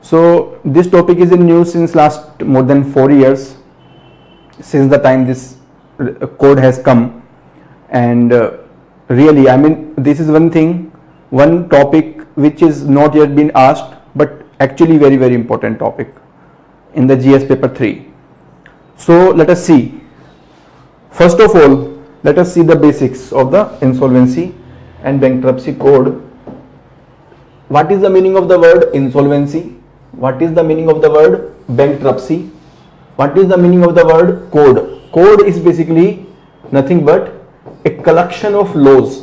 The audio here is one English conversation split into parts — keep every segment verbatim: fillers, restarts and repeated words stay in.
So this topic is in news since last more than four years, since the time this code has come, and uh, really I mean this is one thing, one topic which is not yet been asked, but actually very very important topic in the G S paper three. So let us see. First of all, let us see the basics of the insolvency and bankruptcy code. What is the meaning of the word insolvency? What is the meaning of the word bankruptcy? What is the meaning of the word code? Code is basically nothing but a collection of laws.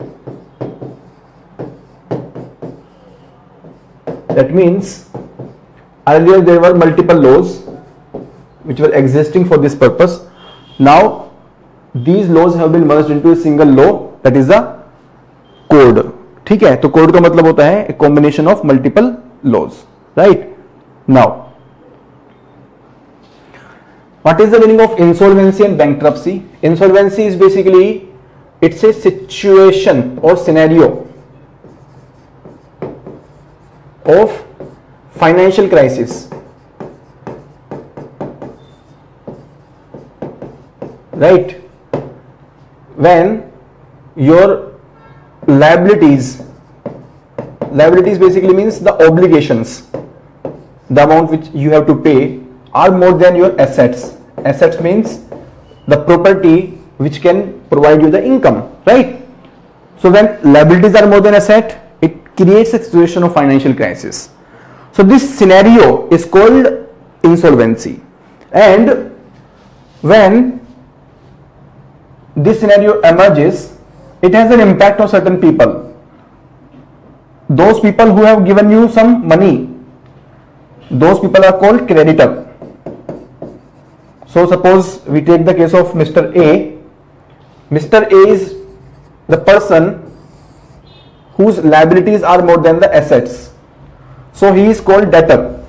That means earlier there were multiple laws which were existing for this purpose. Now these laws have been merged into a single law, that is the code. ठीक है, तो code का मतलब होता है a combination of multiple laws. Right? Now, what is the meaning of insolvency and bankruptcy? Insolvency is basically, it's a situation or scenario of financial crisis. Right? When your liabilities, liabilities basically means the obligations, the amount which you have to pay are more than your assets. Assets means the property which can provide you the income, right? So when liabilities are more than asset, it creates a situation of financial crisis. So this scenario is called insolvency. And when this scenario emerges, it has an impact on certain people. Those people who have given you some money, those people are called creditor. So suppose we take the case of Mister A. Mister A is the person whose liabilities are more than the assets. So he is called debtor.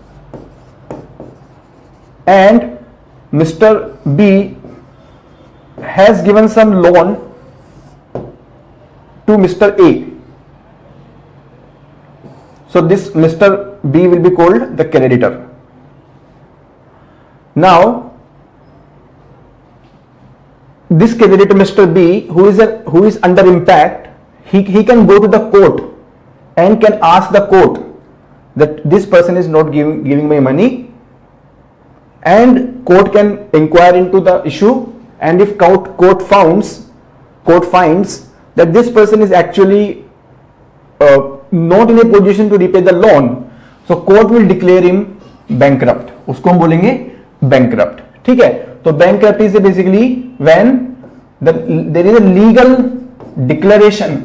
And Mister B has given some loan to Mister A. So this Mister B will be called the creditor. Now this creditor Mister B, who is a, who is under impact, he, he can go to the court and can ask the court that this person is not giving giving me money, and court can inquire into the issue, and if court court finds court finds that this person is actually uh, not in a position to repay the loan, so court will declare him bankrupt. उसको हम बोलेंगे bankrupt. ठीक है, तो bankruptcy is basically when the there is a legal declaration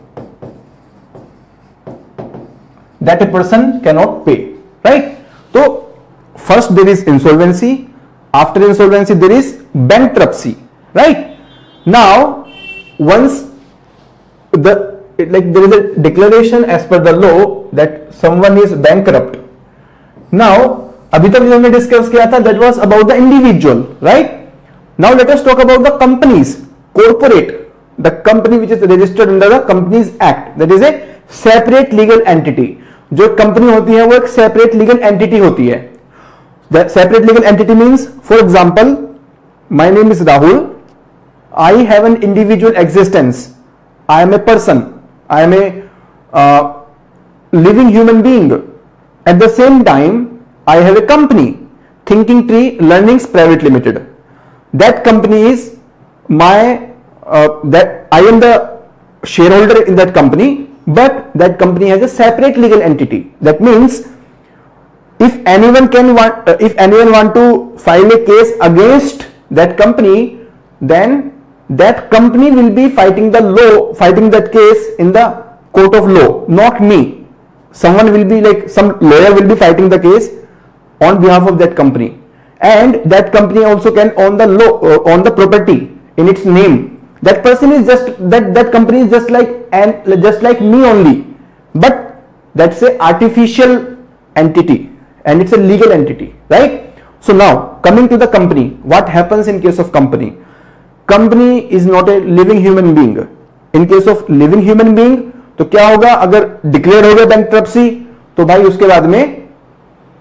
that a person cannot pay. Right? So first there is insolvency. After insolvency there is bankruptcy. Right? Now once the It, like there is a declaration as per the law that someone is bankrupt. Now अभी तक जो हमने discuss किया था that was about the individual, right? Now let us talk about the companies, corporate, the company which is registered under the Companies Act, that is a separate legal entity. जो company होती है वो एक separate legal entity होती है. That separate legal entity means, for example, my name is Rahul. I have an individual existence. I am a person. I am a uh, living human being. At the same time, I have a company, Thinking Tree Learnings Private Limited. That company is my, uh, that I am the shareholder in that company, but that company has a separate legal entity. That means if anyone can want, uh, if anyone want to file a case against that company, then that company will be fighting the law, fighting that case in the court of law, not me. Someone will be like, some lawyer will be fighting the case on behalf of that company, and that company also can own the law, uh, own the property in its name. That person is just that that company is just like and just like me only, but that's a artificial entity and it's a legal entity, right? So now coming to the company, what happens in case of company? Company is not a living human being. In case of living human being, तो क्या होगा? अगर declare हो गया bankruptcy तो भाई उसके बाद में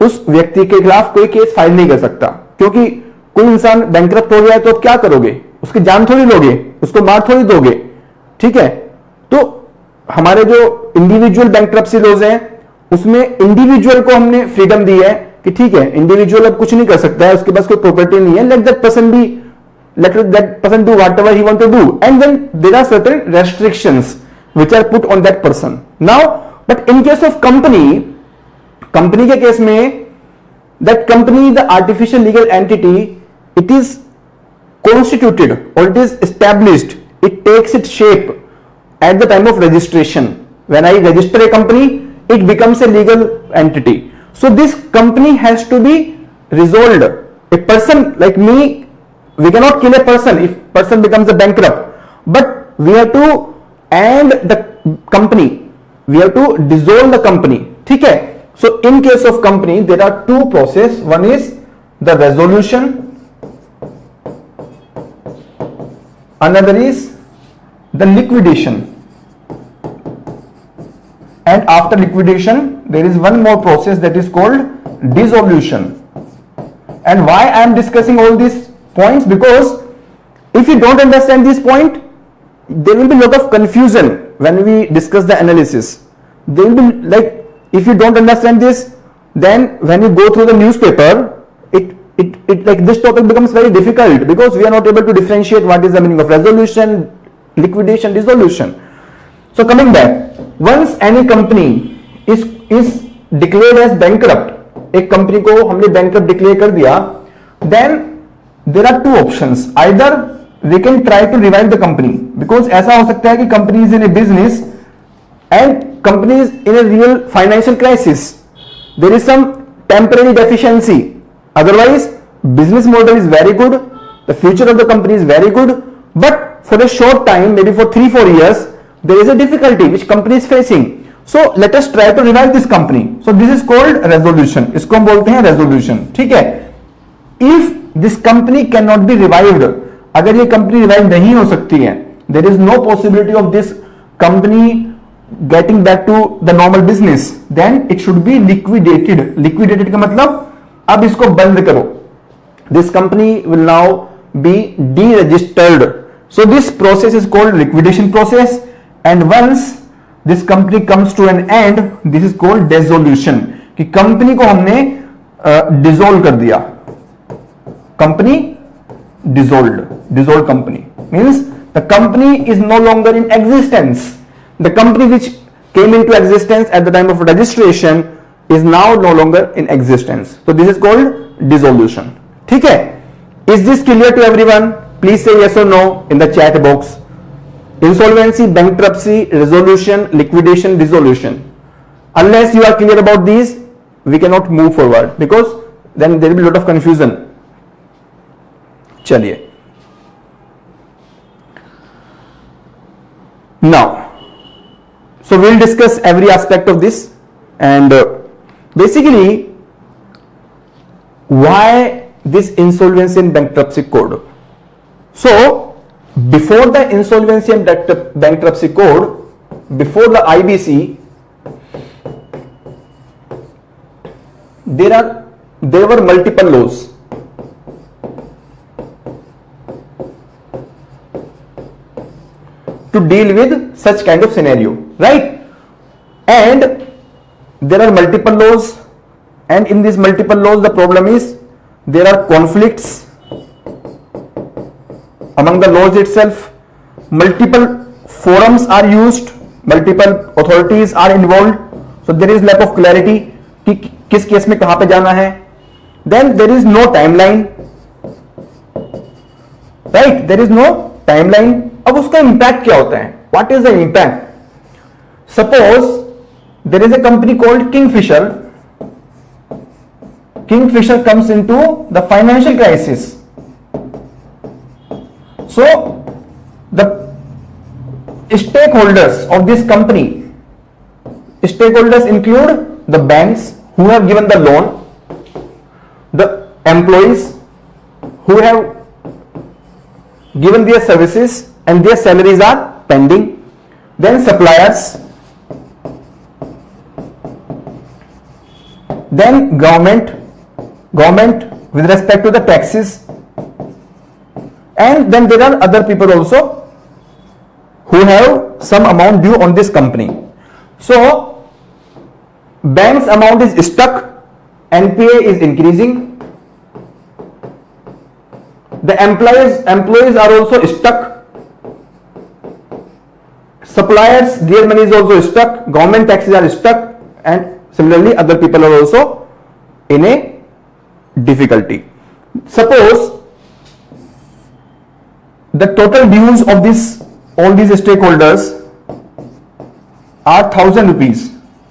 उस व्यक्ति के खिलाफ कोई केस फाइल नहीं कर सकता, क्योंकि कोई इंसान बैंकरप्ट हो गया है तो अब क्या करोगे, उसकी जान थोड़ी लोगे, उसको मार थोड़ी दोगे, ठीक है। तो हमारे जो इंडिविजुअल बैंकरप्सी लॉज हैं उसमें इंडिविजुअल को हमने फ्रीडम दी है कि ठीक है, इंडिविजुअल अब कुछ नहीं कर सकता है, उसके पास कोई प्रॉपर्टी नहीं है, let that person be let that person do whatever he want to do, and then there are certain restrictions which are put on that person. Now, but in case of company, company के case में that company, the artificial legal entity, it is constituted or it is established, it takes its shape at the time of registration. When I register a company, it becomes a legal entity. So this company has to be resolved. A person like me, we cannot kill a person if person becomes a bankrupt, but we have to end the company, we have to dissolve the company, ठीक है। So in case of company there are two process, one is the resolution, another is the liquidation, and after liquidation there is one more process that is called dissolution. And why I am discussing all these points? Because if you don't understand this point, there will be a lot of confusion when we discuss the analysis. There will be like, if you don't understand this, then when you go through the newspaper, it it it like this topic becomes very difficult, because we are not able to differentiate what is the meaning of resolution, liquidation, dissolution. So coming back, once any company is is declared as bankrupt, एक company को हमने bankrupt declare कर दिया, then there are two options. Either we can try to revive the company, because ऐसा हो सकता है कि company is in a business and company is in a real financial crisis. There is some temporary deficiency. Otherwise, business model is very good. The future of the company is very good. But for a short time, maybe for three, four years, there is a difficulty which company is facing. So let us try to revive this company. So this is called resolution. इसको हम बोलते हैं resolution. ठीक है? If this company cannot be revived, अगर ये company revive नहीं हो सकती है, there is no possibility of this company getting back to the normal business, then it should be liquidated. Liquidated का मतलब अब इसको बंद करो. This company will now be deregistered. So this process is called liquidation process, and once this company comes to an end, this is called dissolution. कि company को हमने dissolve uh, कर दिया. Company dissolved. Dissolved company means the company is no longer in existence. The company which came into existence at the time of registration is now no longer in existence. So this is called dissolution. ठीक है? Is this clear to everyone? Please say yes or no in the chat box. Insolvency, bankruptcy, resolution, liquidation, dissolution. Unless you are clear about these, we cannot move forward, because then there will be a lot of confusion. चलिए, now so we'll discuss every aspect of this, and uh, basically why this insolvency and bankruptcy code. So before the insolvency and bankruptcy code, before the I B C, there are there were multiple laws. To deal with such kind of scenario, right? And there are multiple laws, and in these multiple laws the problem is there are conflicts among the laws itself. Multiple forums are used, multiple authorities are involved, so there is lack of clarity कि किस case में कहां पे जाना है. Then there is no timeline, right? There is no timeline. अब उसका impact क्या होता है? What is the impact? Suppose there is a company called Kingfisher. Kingfisher comes into the financial crisis. So the stakeholders of this company, stakeholders include the banks who have given the loan, the employees who have given their services and their salaries are pending, then suppliers, then government, government with respect to the taxes, and then there are other people also who have some amount due on this company. So bank's amount is stuck, N P A is increasing, the employees employees are also stuck, suppliers, their money is also stuck, government taxes are stuck, and similarly other people are also in a difficulty. Suppose the total dues of this all these stakeholders are thousand rupees,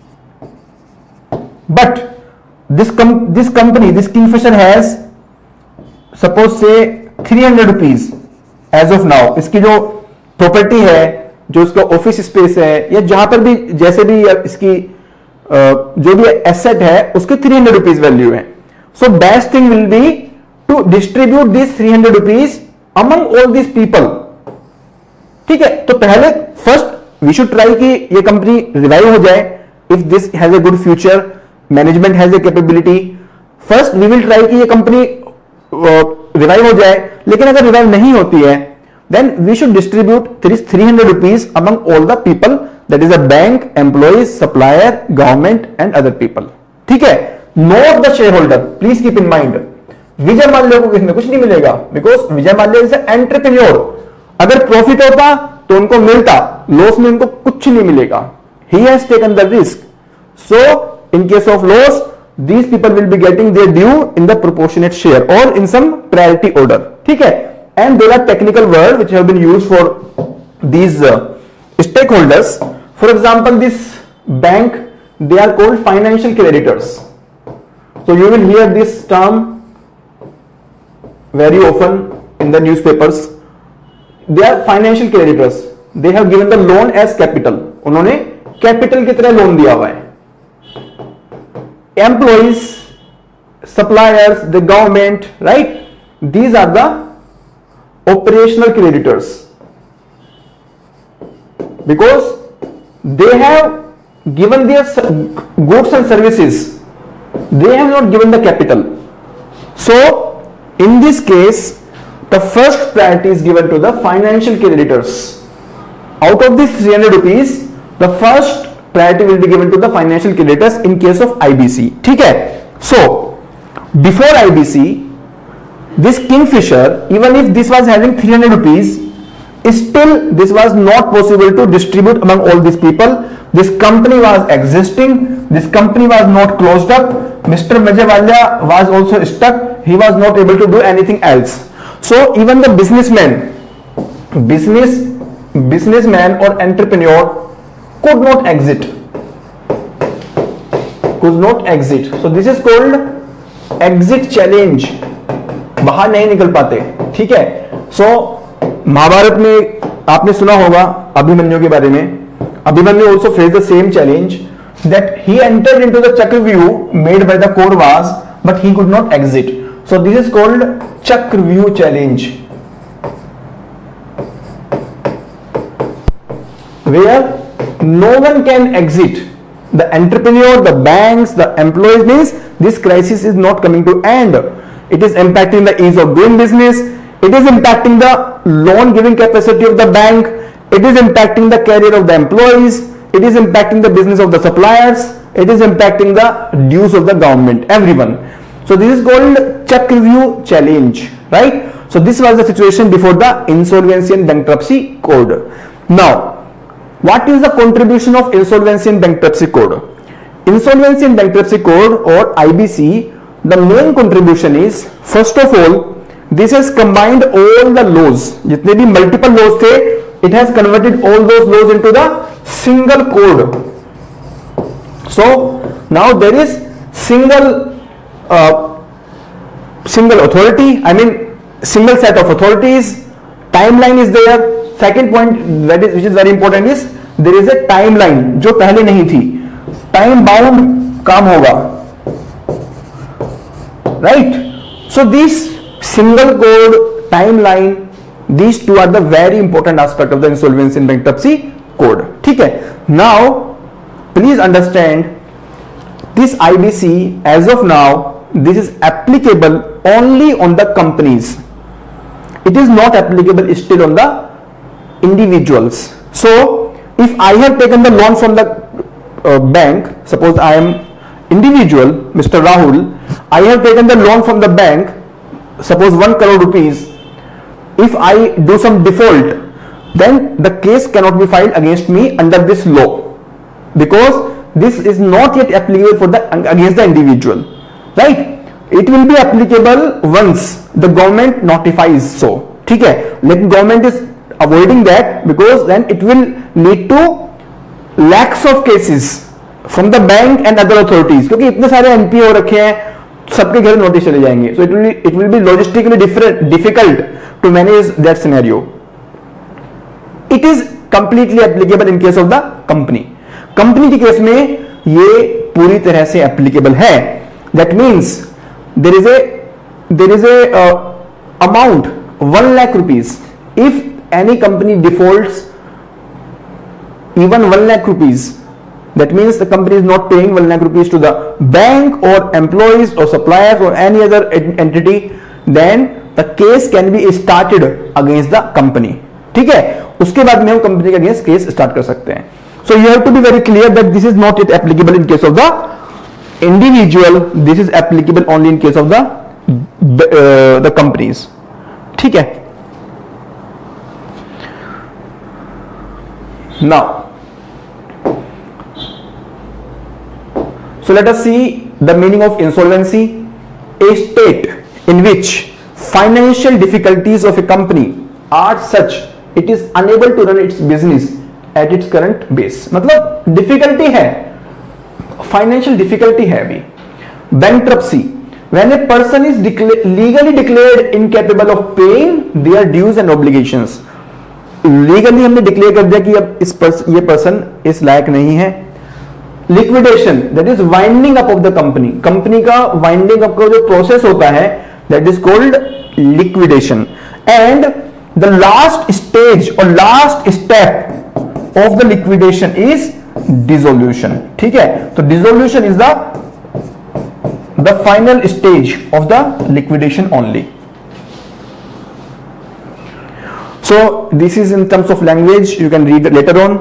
but this com this company, this Kingfisher has suppose say three hundred rupees as of now. इसकी जो property है, जो इसका office space है, या जहां पर भी जैसे भी इसकी जो भी एसेट है उसके three hundred rupees वैल्यू है. So best thing will be to distribute this three hundred rupees among all these people. ठीक है, तो पहले फर्स्ट वी शुड ट्राई कि ये कंपनी रिवाइव हो जाए. If this has a good future, management has a capability, first we will try कि ये कंपनी रिवाइव हो जाए. लेकिन अगर रिवाइव नहीं होती है, then we should distribute this three hundred rupees among all the people, that is a bank, employees, supplier, government and other people. ठीक है, note the share holder, please keep in mind. Vijay Mallya को इसमें कुछ नहीं मिलेगा, because Vijay Mallya is entrepreneur. अगर profit होता तो उनको मिलता, लॉस में उनको कुछ नहीं मिलेगा. He has taken the risk. So in case of loss, these people will be getting their due in the proportionate share or in some priority order. ठीक है, and there are technical words which have been used for these uh, stakeholders. For example, this bank, they are called financial creditors. So you will hear this term very often in the newspapers. They are financial creditors. They have given the loan as capital. उन्होंने capital की तरह loan दिया हुआ है. Employees, suppliers, the government, right? These are the operational creditors, because they have given their goods and services. They have not given the capital. So in this case, the first priority is given to the financial creditors. Out of these three hundred rupees, the first priority will be given to the financial creditors in case of I B C. ठीक है, so before I B C, this Kingfisher, even if this was having three hundred rupees, still this was not possible to distribute among all these people. This company was existing, this company was not closed up. Mister Vijay Mallya was also stuck, he was not able to do anything else. So even the businessman, business businessman or entrepreneur could not exit, could not exit. So this is called exit challenge. बाहर नहीं निकल पाते. ठीक है, सो महाभारत में आपने सुना होगा अभिमन्यु के बारे में. Abhimanyu also faced the same challenge, that he entered into the Chakravyuh made by the Kauravas, but he could not exit. So this is called Chakravyuh challenge, where no one can exit. The entrepreneur, the banks, the employees, means this crisis is not coming to end. It is impacting the ease of doing business. It is impacting the loan giving capacity of the bank. It is impacting the career of the employees. It is impacting the business of the suppliers. It is impacting the dues of the government, everyone. So this is called Chakravyuh challenge, right? So this was the situation before the Insolvency and Bankruptcy Code. Now, what is the contribution of Insolvency and Bankruptcy Code? Insolvency and Bankruptcy Code or I B C, the main contribution is, first of all, this has combined all the laws. जितने भी multiple laws थे, it has converted all those laws into the single code. So now there is single uh, single authority. I mean single set of authorities. Timeline is there. Second point that is which is very important is there is a timeline जो पहले नहीं थी. Time bound काम होगा, right? So this single code, timeline, these two are the very important aspect of the Insolvency and Bankruptcy Code. ठीक है. Now please understand this I B C as of now, this is applicable only on the companies. It is not applicable still on the individuals. So if I have taken the loan from the uh, bank, suppose I am individual, Mister Rahul, I have taken the loan from the bank, suppose one crore rupees. If I do some default, then the case cannot be filed against me under this law, because this is not yet applicable for the against the individual, right? It will be applicable once the government notifies so, ठीक है, लेकिन government is avoiding that because then it will lead to lakhs of cases from the bank and other authorities, क्योंकि इतने सारे N P O रखे हैं, सबके घर नोटिस चले जाएंगे. So it will it will be logistically different difficult to manage that scenario. It is completely applicable in case of the company. Company के केस में ये पूरी तरह से applicable है. That means there is a there is a uh, amount one lakh rupees. If any company defaults even one lakh rupees, that means the company is not paying one lakh rupees to the bank or employees or suppliers or any other entity, then the case can be started against the company. ठीक है, उसके बाद में हम company के against case start कर सकते हैं. So you have to be very clear that this is not it applicable in case of the individual, this is applicable only in case of the the companies. ठीक है. Now so let us see the meaning of insolvency. A state in which financial difficulties of a company are such it is unable to run its business at its current base. मतलब difficulty है, financial difficulty है अभी. Bankruptcy, when a person is declared, legally declared incapable of paying their dues and obligations. Legally हमने declare कर दिया कि अब इस पर्सन ये पर्सन इस लायक नहीं है. Liquidation, that is winding up of the company. Company का winding up का जो प्रोसेस होता है, that is called liquidation. And the last stage or last step of the liquidation is dissolution. ठीक है, तो dissolution is the the final stage of the liquidation only. So this is in terms of language, you can read it later on.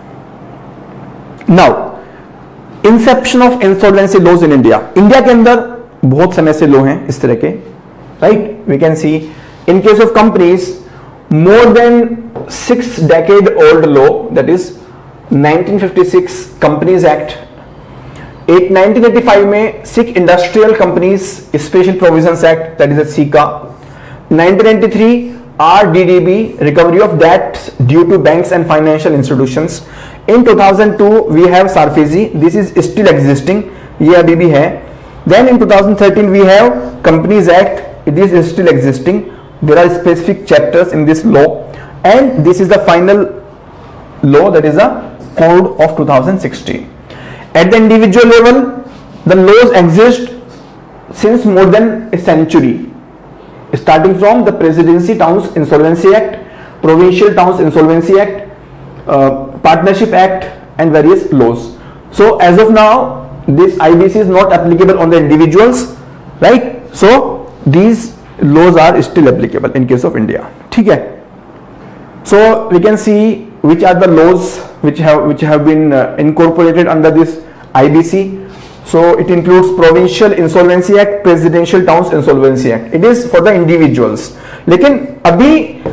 Now inception of insolvency laws in India. India के अंदर बहुत समय से law हैं इस तरह के, right. We can see in case of companies more than six decade old law, that is nineteen fifty six companies act. Nineteen eighty five में sick industrial companies special provisions act, that is SICA. Nineteen ninety three R D D B, recovery of debts due to banks and financial institutions. In two thousand two we have SARFAESI, this is still existing, ये अभी भी है. Then in twenty thirteen we have Companies Act, it is still existing. There are specific chapters in this law, and this is the final law, that is the Code of two thousand sixteen. At the individual level, the laws exist since more than a century, starting from the Presidency Towns Insolvency Act, Provincial Towns Insolvency Act, uh, Partnership Act and various laws. So as of now this I B C is not applicable on the individuals, right? So these laws are still applicable in case of India. ठीक है. So we can see which are the laws which have which have been uh, incorporated under this I B C. So it includes Provincial Insolvency Act, Presidential Towns Insolvency Act. It is for the individuals. लेकिन अभी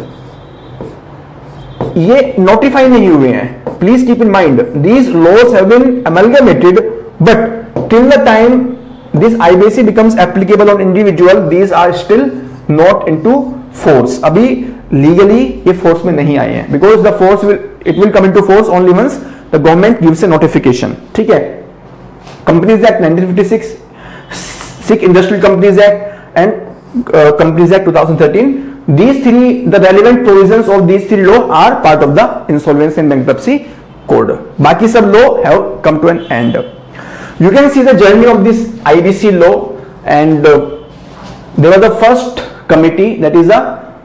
ये notify नहीं हुए हैं. Please keep in mind these laws have been amalgamated, but till the time this I B C becomes applicable on individual, these are still not into force. अभी legally ये force में नहीं आए हैं, because the force will it will come into force only once the government gives a notification. ठीक है. Companies Act nineteen fifty-six, Sick Industrial Companies Act and uh, Companies Act twenty thirteen. These three, the relevant provisions of these three law are part of the insolvency and bankruptcy code. बाकी सब law have come to an end. You can see the journey of this I B C law, and uh, there was the first committee, that is a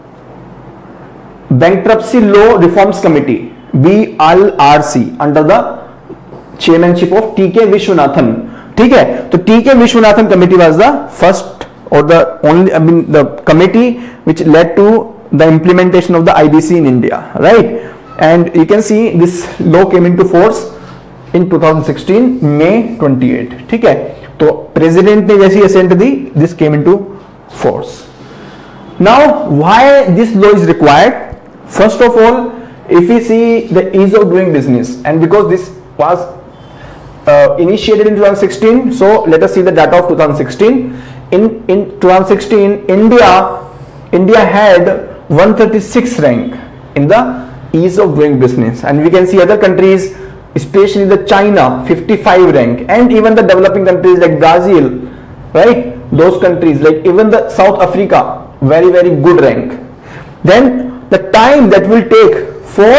Bankruptcy Law Reforms Committee, B L R C, under the chairmanship of T K Vishwanathan. ठीक है, तो T K Viswanathan committee was the first और the only I mean the committee which led to the implementation of the IBC in India, right. And you can see this law came into force in twenty sixteen May twenty eight. ठीक है, तो president ने जैसी assent दी, this came into force. Now why this law is required? First of all, if you see the ease of doing business, and because this was uh, initiated in twenty sixteen, so let us see the data of twenty sixteen. In in twenty sixteen, India India had one thirty-six rank in the ease of doing business, and we can see other countries, especially the China, fifty-five rank, and even the developing countries like Brazil, right? Those countries like even the South Africa, very very good rank. Then the time that will take for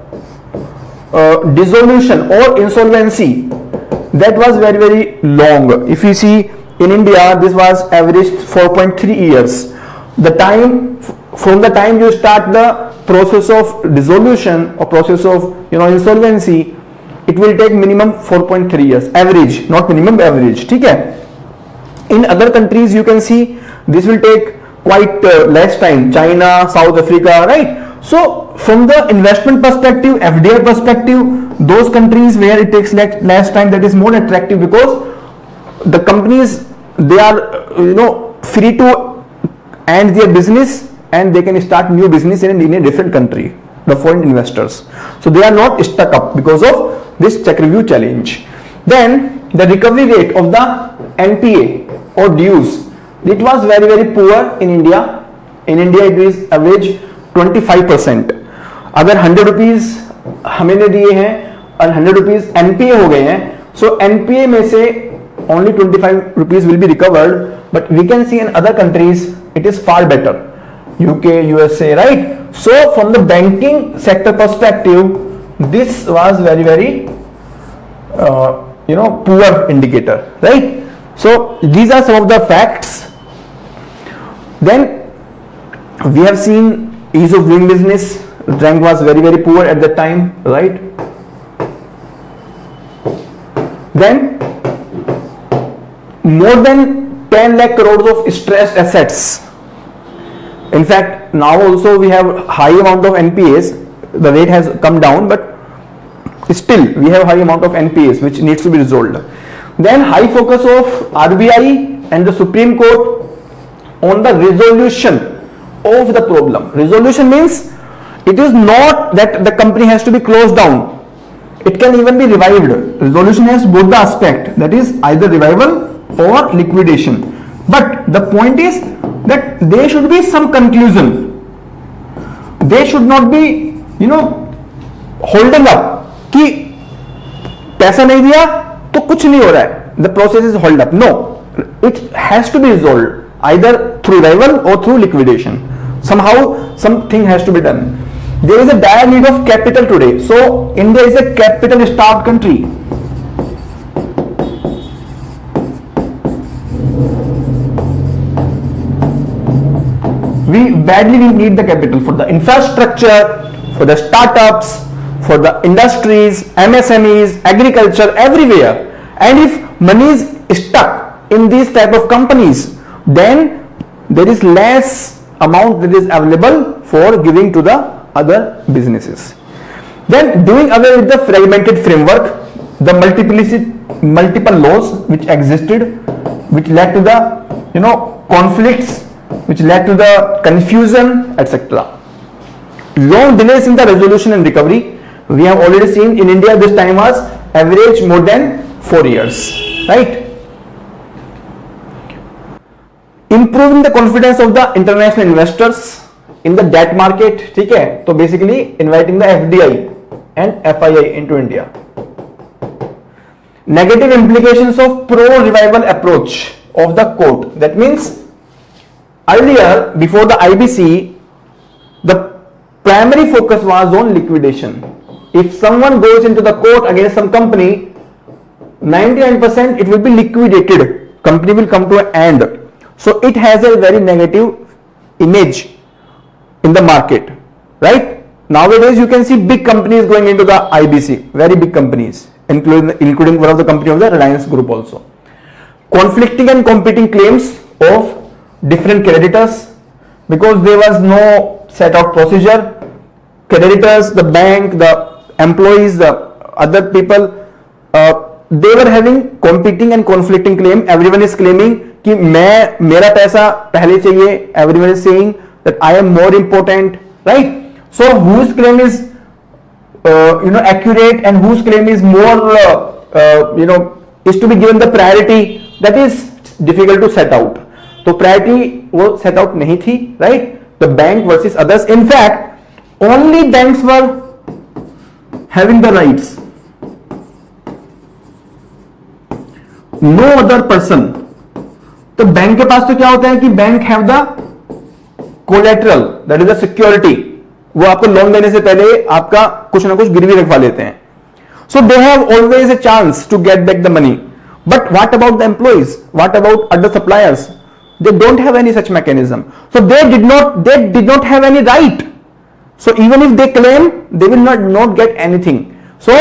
uh, dissolution or insolvency, that was very very long. If you see in India, this was averaged four point three years. The time from the time you start the process of dissolution or process of you know insolvency, it will take minimum four point three years average, not minimum, average. ठीक है. In other countries you can see this will take quite uh, less time. China, South Africa, right? So from the investment perspective, F D I perspective, those countries where it takes less, less time, that is more attractive, because the companies, they are uh, you know free to end their business and they can start new business in, in a different country, the foreign investors. So they are not stuck up because of this check review challenge. Then the recovery rate of the N P A or dues, it was very very poor in India. In India it is average twenty-five percent. अगर hundred rupees हमें दिए हैं और hundred rupees NPA हो गए हैं, सो NPA में से only twenty five rupees will be recovered. But we can see in other countries it is far better, UK, USA, right. So from the banking sector perspective, this was very very you know poor indicator, right. So these are some of the facts. Then we have seen ease of doing business, rank was very very poor at that time, right. Then more than ten lakh crores of stressed assets. In fact, now also we have high amount of N P As. The rate has come down, but still we have high amount of N P As which needs to be resolved. Then high focus of R B I and the Supreme Court on the resolution of the problem. Resolution means it is not that the company has to be closed down, it can even be revived. Resolution has both the aspect, that is either revival or liquidation. But the point is that there should be some conclusion. They should not be you know holding up कि पैसा नहीं दिया तो कुछ नहीं हो रहा है, the process is hold up. No, it has to be resolved either through revival or through liquidation. Somehow something has to be done. There is a dire need of capital today. So India is a capital starved country. We badly need the capital for the infrastructure, for the startups, for the industries, M S M Es, agriculture, everywhere. And if money is stuck in these type of companies, then there is less amount that is available for giving to the other businesses. Then doing away with the fragmented framework, the multiplicity multiple laws which existed, which led to the you know conflicts, which led to the confusion, etc. Long delays in the resolution and recovery, we have already seen in India this time was average more than four years, right. Improving the confidence of the international investors in the debt market, ठीक है. तो basically inviting the F D I and F I I into India. Negative implications of pro revival approach of the court. That means earlier before the I B C, the primary focus was on liquidation. If someone goes into the court against some company, ninety-nine percent it will be liquidated. Company will come to an end. So it has a very negative image in the market, right. Nowadays you can see big companies going into the I B C, very big companies, including including one of the company of the Reliance Group also. conflicting and competing claims of different creditors, because there was no set out procedure. Creditors, the bank, the employees, the other people, uh, they were having competing and conflicting claim. Everyone is claiming कि मैं मेरा पैसा पहले चाहिए. Everyone is saying that I am more important, right? So whose claim is uh, you know accurate and whose claim is more uh, uh, you know is to be given the priority, that is difficult to set out. तो priority वो set out नहीं थी, right? The bank versus others. In fact, only banks were having the rights. No other person. तो bank के पास तो क्या होता है कि bank have the collateral, that is the security. वो आपको लोन देने से पहले आपका कुछ ना कुछ गिरवी रखवा लेते हैं. So they have always a chance to get back the money. But what about the employees, what about other suppliers? They don't have any such mechanism. So they did not, they did not have any right. So even if they claim, they will not, not get anything. So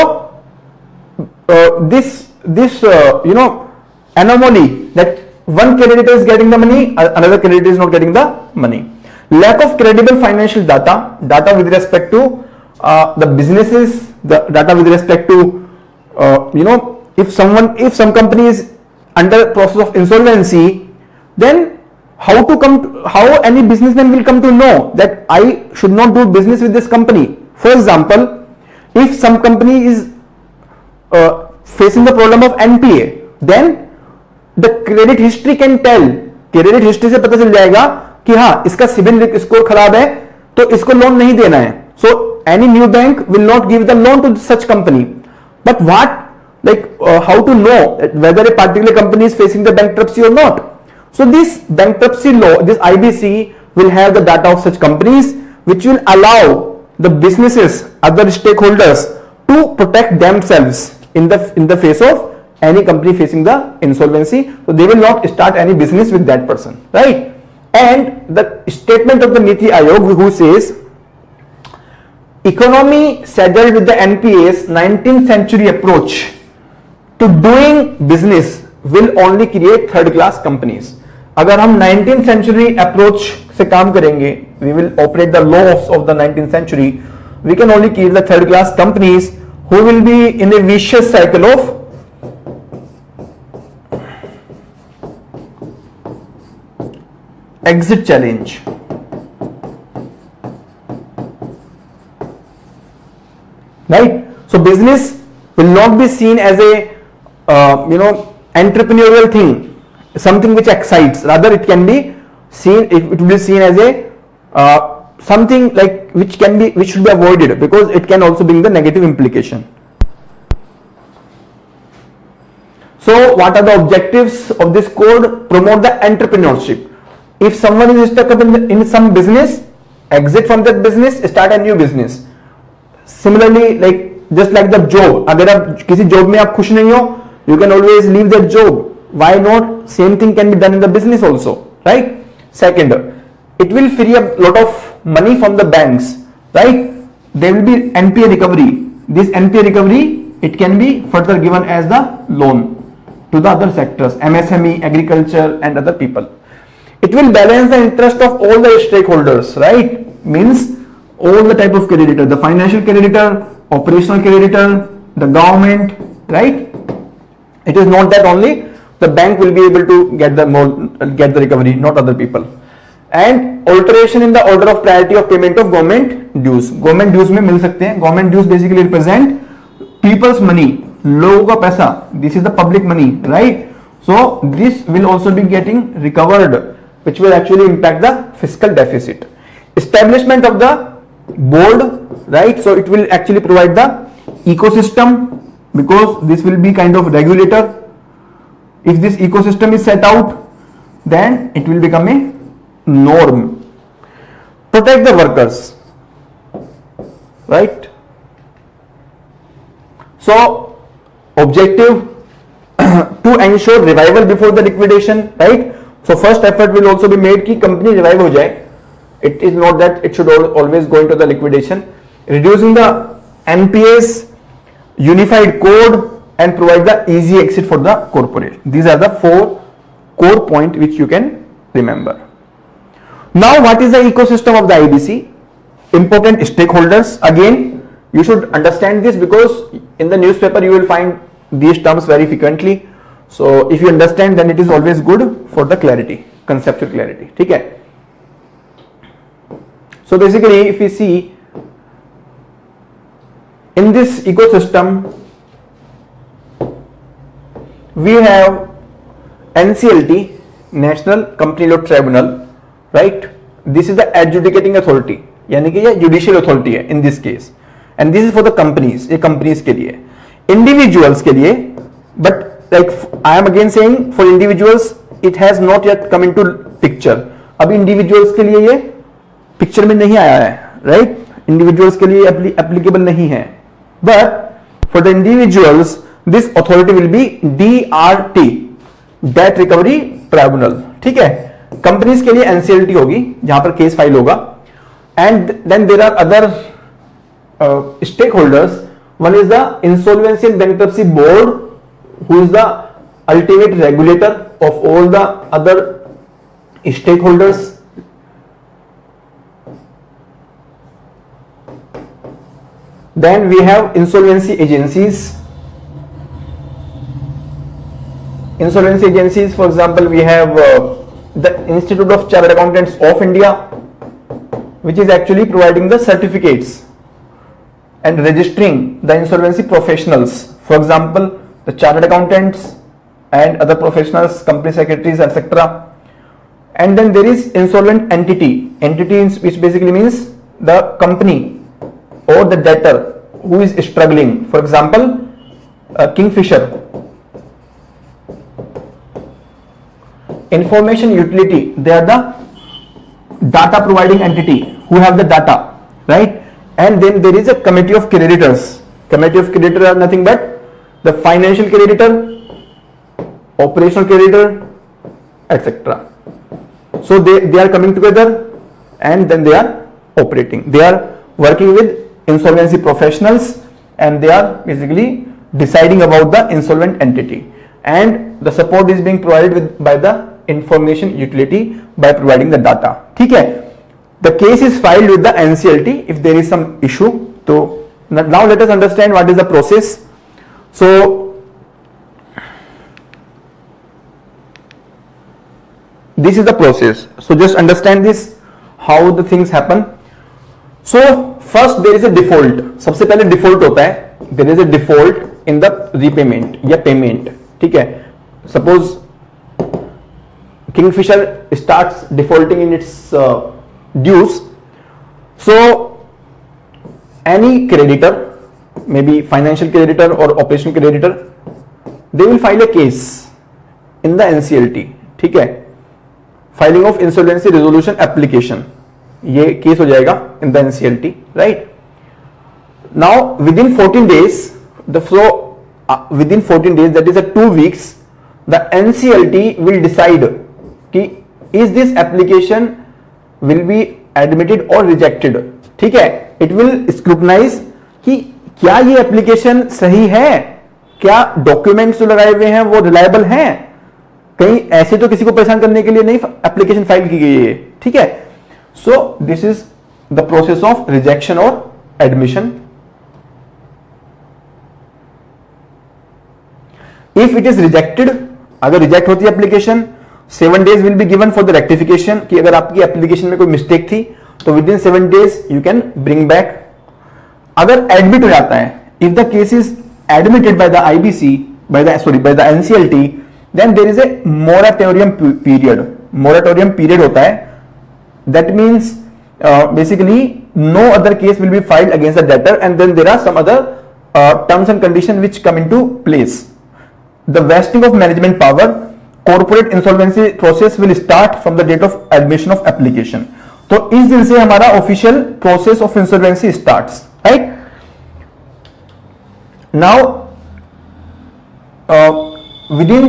uh, this, this uh, you know, anomaly that one creditor is getting the money, another creditor is not getting the money. Lack of credible financial data, data with respect to uh, the businesses, the data with respect to, uh, you know, if someone, if some company is under process of insolvency, then how to come to, how any businessman will come to know that I should not do business with this company. For example, if some company is uh, facing the problem of N P A, then the credit history can tell, credit history से पता चल जाएगा कि हाँ इसका CIBIL score खराब है तो इसको लोन नहीं देना है. So any new bank will not give the loan to such company. But what, like uh, how to know whether a particular company is facing the bankruptcy or not? So this bankruptcy law, this I B C will have the data of such companies, which will allow the businesses, other stakeholders to protect themselves in the in the face of any company facing the insolvency. So they will not start any business with that person, right? And the statement of the Niti Aayog, who says economy saddled with the N P A's nineteenth century approach to doing business will only create third class companies. अगर हम nineteenth century approach से काम करेंगे, we will operate the laws of the nineteenth century, we can only create the third class companies who will be in a vicious cycle of exit challenge. Right? So business will not be seen as a uh, you know entrepreneurial thing, something which excites. Rather it can be seen, it, it will be seen as a uh, something like which can be, which should be avoided, because it can also bring the negative implication. So what are the objectives of this code? Promote the entrepreneurship. If someone is stuck up in, the, in some business, exit from that business, start a new business. Similarly, like just like the job, अगर आप किसी job में आप खुश नहीं हो, you can always leave that job. Why not? Same thing can be done in the business also, right? Second, it will free up lot of money from the banks, right? There will be N P A recovery. This N P A recovery, it can be further given as the loan to the other sectors, M S M E, agriculture and other people. It will balance the interest of all the stakeholders, right? Means all the type of creditor, the financial creditor, operational creditor, the government, right? It is not that only the bank will be able to get the more, get the recovery, not other people. And alteration in the order of priority of payment of government dues. Government dues में मिल सकते हैं. Government dues basically represent people's money, लोगों का पैसा. This is the public money, right? So this will also be getting recovered, which will actually impact the fiscal deficit. Establishment of the board, right? So it will actually provide the ecosystem, because this will be kind of regulator. If this ecosystem is set out, then it will become a norm. Protect the workers, right? So objective to ensure revival before the liquidation, right? So first effort will also be made कि company revive हो जाए. It is not that it should always go into the liquidation. Reducing the N P A's unified code and provide the easy exit for the corporation. These are the four core point which you can remember. Now what is the ecosystem of the I B C? Important stakeholders. Again, you should understand this because in the newspaper you will find these terms very frequently. So if you understand, then it is always good for the clarity, conceptual clarity. ठीक है? So basically, if we see in this ecosystem, we have N C L T, National Company Law Tribunal, right? This is the adjudicating authority, यानी कि ये judicial authority है in this case, and this is for the companies, ये companies के लिए, individuals के लिए, but like I am again saying for individuals it has not yet come into picture. अभी individuals के लिए ये picture में नहीं आया है, right? Individuals के लिए applicable नहीं है, but for the individuals this authority will be D R T, Debt Recovery Tribunal. ठीक है, कंपनीज के लिए N C L T होगी जहां पर केस फाइल होगा, and then there are other stake holders. One is the insolvency and bankruptcy board, who is the ultimate regulator of all the other stake holders. Then we have insolvency agencies. Insolvency agencies, for example, we have uh, the Institute of Chartered Accountants of India, which is actually providing the certificates and registering the insolvency professionals. For example, the chartered accountants and other professionals, company secretaries, et cetera. And then there is insolvent entity. Entity, which basically means the company or the debtor who is struggling. For example, uh, Kingfisher. Information utility, they are the data providing entity who have the data, right? And then there is a committee of creditors. Committee of creditors are nothing but the financial creditor, operational creditor, et cetera. So they, they are coming together and then they are operating. They are working with insolvency professionals and they are basically deciding about the insolvent entity, and the support is being provided with by the information utility by providing the data. ठीक है, the case is filed with the N C L T if there is some issue. So now let us understand what is the process. So this is the process. So just understand this, how the things happen. So first there is a default. सबसे पहले default होता है. There is a default in the repayment या payment. ठीक है, suppose Kingfisher starts defaulting in its uh, dues. So any creditor, maybe financial creditor or operational creditor, they will file a case in the N C L T. ठीक है, filing of insolvency resolution application, ये case हो जाएगा in the N C L T, right? Now within fourteen days, the flow uh, within fourteen days, that is a two weeks, the N C L T will decide कि is this application will be admitted or rejected. ठीक है, it will scrutinize कि क्या ये application सही है, क्या documents जो लगाए हुए हैं वो रिलायबल हैं, कहीं ऐसे तो किसी को परेशान करने के लिए नहीं एप्लीकेशन फाइल की गई है. ठीक है, so this is the process of rejection और admission. If it is rejected, अगर रिजेक्ट होती है application, seven days will be given for the rectification, कि अगर आपकी एप्लीकेशन में कोई मिस्टेक थी तो within seven days you can bring back. अगर एडमिट हो जाता है, if the case is admitted by the IBC, by the sorry by the NCLT, then there is A moratorium period. Moratorium period होता है, that means basically no other case will be filed against the debtor, and then there are some other terms and condition which come into place. The vesting of management power, corporate insolvency process will start from the date of admission of application. तो इस दिन से हमारा official process of insolvency starts, right? Now within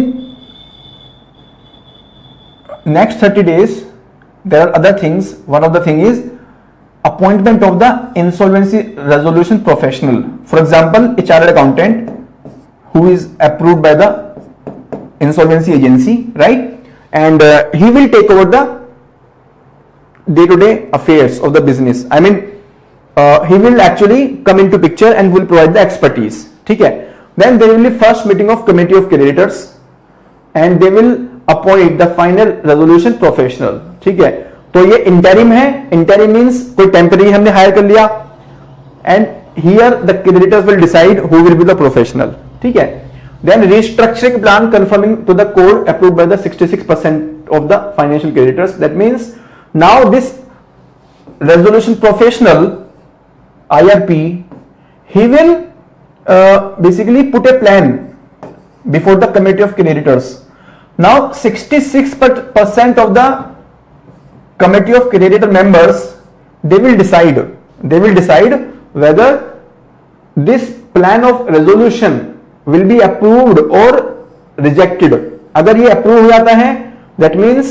next thirty days there are other things. One of the thing is appointment of the insolvency resolution professional. For example, a chartered accountant who is approved by the insolvency agency, right? and uh, he will take over the day-to-day affairs of the business. I mean, uh, he will actually come into picture and will provide the expertise. ठीक है. Then there will be first meeting of committee of creditors, and they will appoint the final resolution professional. ठीक है. तो ये interim है. Interim means कोई temporary हमने hire कर लिया, and here the creditors will decide who will be the professional. ठीक है. Then restructuring plan confirming to the code approved by the sixty-six percent of the financial creditors. That means now this resolution professional I R P, he will uh, basically put a plan before the committee of creditors. Now sixty-six percent of the committee of creditor members, they will decide they will decide whether this plan of resolution will be approved or rejected. अगर ये approve हो जाता है, that means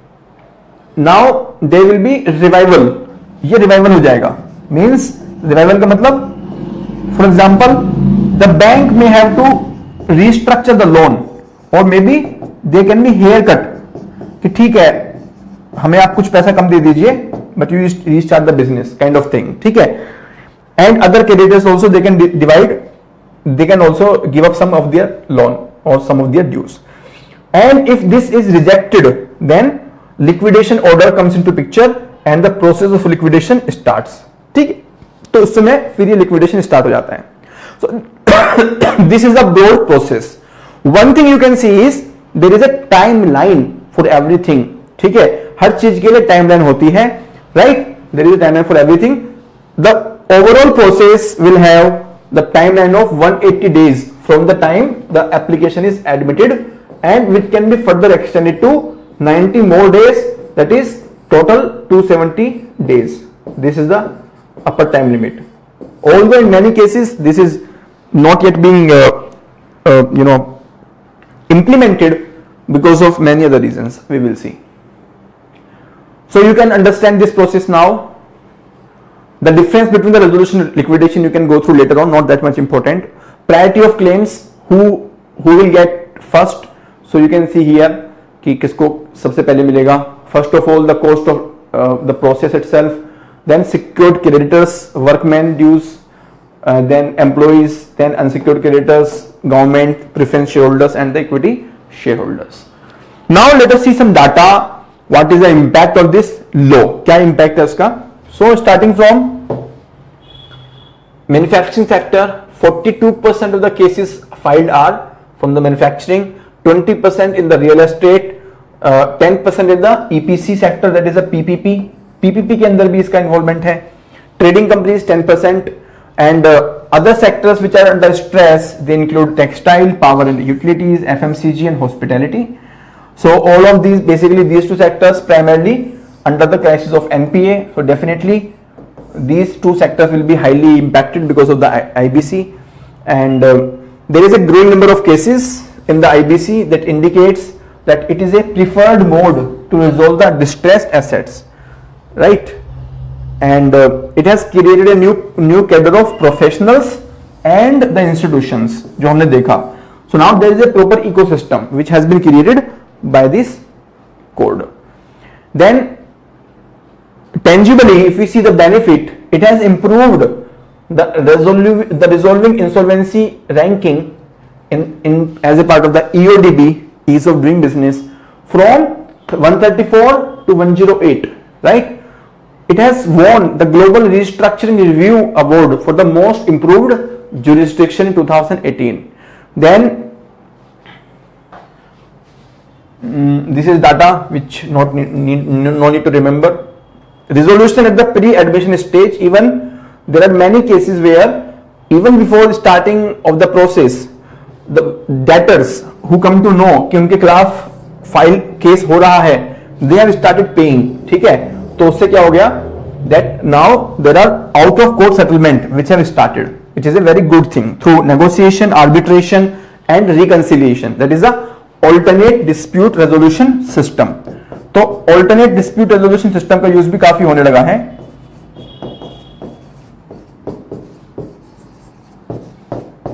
now there will be revival. ये revival हो जाएगा. Means revival का मतलब, for example, the bank may have to restructure the loan, or maybe there can be haircut. कि ठीक है, हमें आप कुछ पैसा कम दे दीजिए, but you restart the business kind of thing. ठीक है. And other creditors also, they can divide. They can also give up some of their loan or some of their dues. And if this is rejected, then liquidation order comes into picture and the process of liquidation starts. ठीक है. तो उस समय फिर ये liquidation start हो जाता है. So this is the broad process. One thing you can see is there is a timeline for everything. ठीक है. हर चीज के लिए timeline होती है, right? There is a timeline for everything. The overall process will have the timeline of one hundred eighty days from the time the application is admitted, and which can be further extended to ninety more days, that is total two hundred seventy days. This is the upper time limit. Although in many cases this is not yet being uh, uh, you know implemented because of many other reasons, we will see. So you can understand this process now. The difference between the resolution and liquidation you can go through later on, not that much important. Priority of claims, who who will get first. So you can see here कि किसको सबसे पहले मिलेगा. First of all, the cost of uh, the process itself, then secured creditors, workmen dues, uh, then employees, then unsecured creditors, government, preference shareholders, and the equity shareholders. Now let us see some data. What is the impact of this law? क्या impact है इसका? So starting from manufacturing sector, forty-two percent of the cases filed are from the manufacturing, twenty percent in the real estate, uh, ten percent in the E P C sector, that is a P P P. P P P के अंदर भी इसका involvement है. Trading companies ten percent, and uh, other sectors which are under stress, they include textile, power and utilities, F M C G and hospitality. So all of these, basically these two sectors primarily under the crisis of N P A. So definitely these two sectors will be highly impacted because of the I B C, and uh, there is a growing number of cases in the I B C that indicates that it is a preferred mode to resolve the distressed assets, right? And uh, it has created a new new cadre of professionals and the institutions जो हमने देखा. So now there is a proper ecosystem which has been created by this code. Then tangibly, if we see the benefit, it has improved the resolve, the resolving insolvency ranking in, in as a part of the E O D B, ease of doing business, from one thirty-four to one oh eight, right? It has won the Global Restructuring Review Award for the most improved jurisdiction in two thousand eighteen. Then um, this is data which not need, need, no need to remember. Resolution at the pre-admission stage, even there are many cases where even before starting of the process, the debtors who come to know कि उनके खिलाफ file case हो रहा है, they have started paying. ठीक है. तो उससे क्या हो गया? That now there are out of court settlement which have started. It is a very good thing through negotiation, arbitration, and reconciliation. That is a alternate dispute resolution system. तो alternate dispute resolution system का use भी काफी होने लगा है.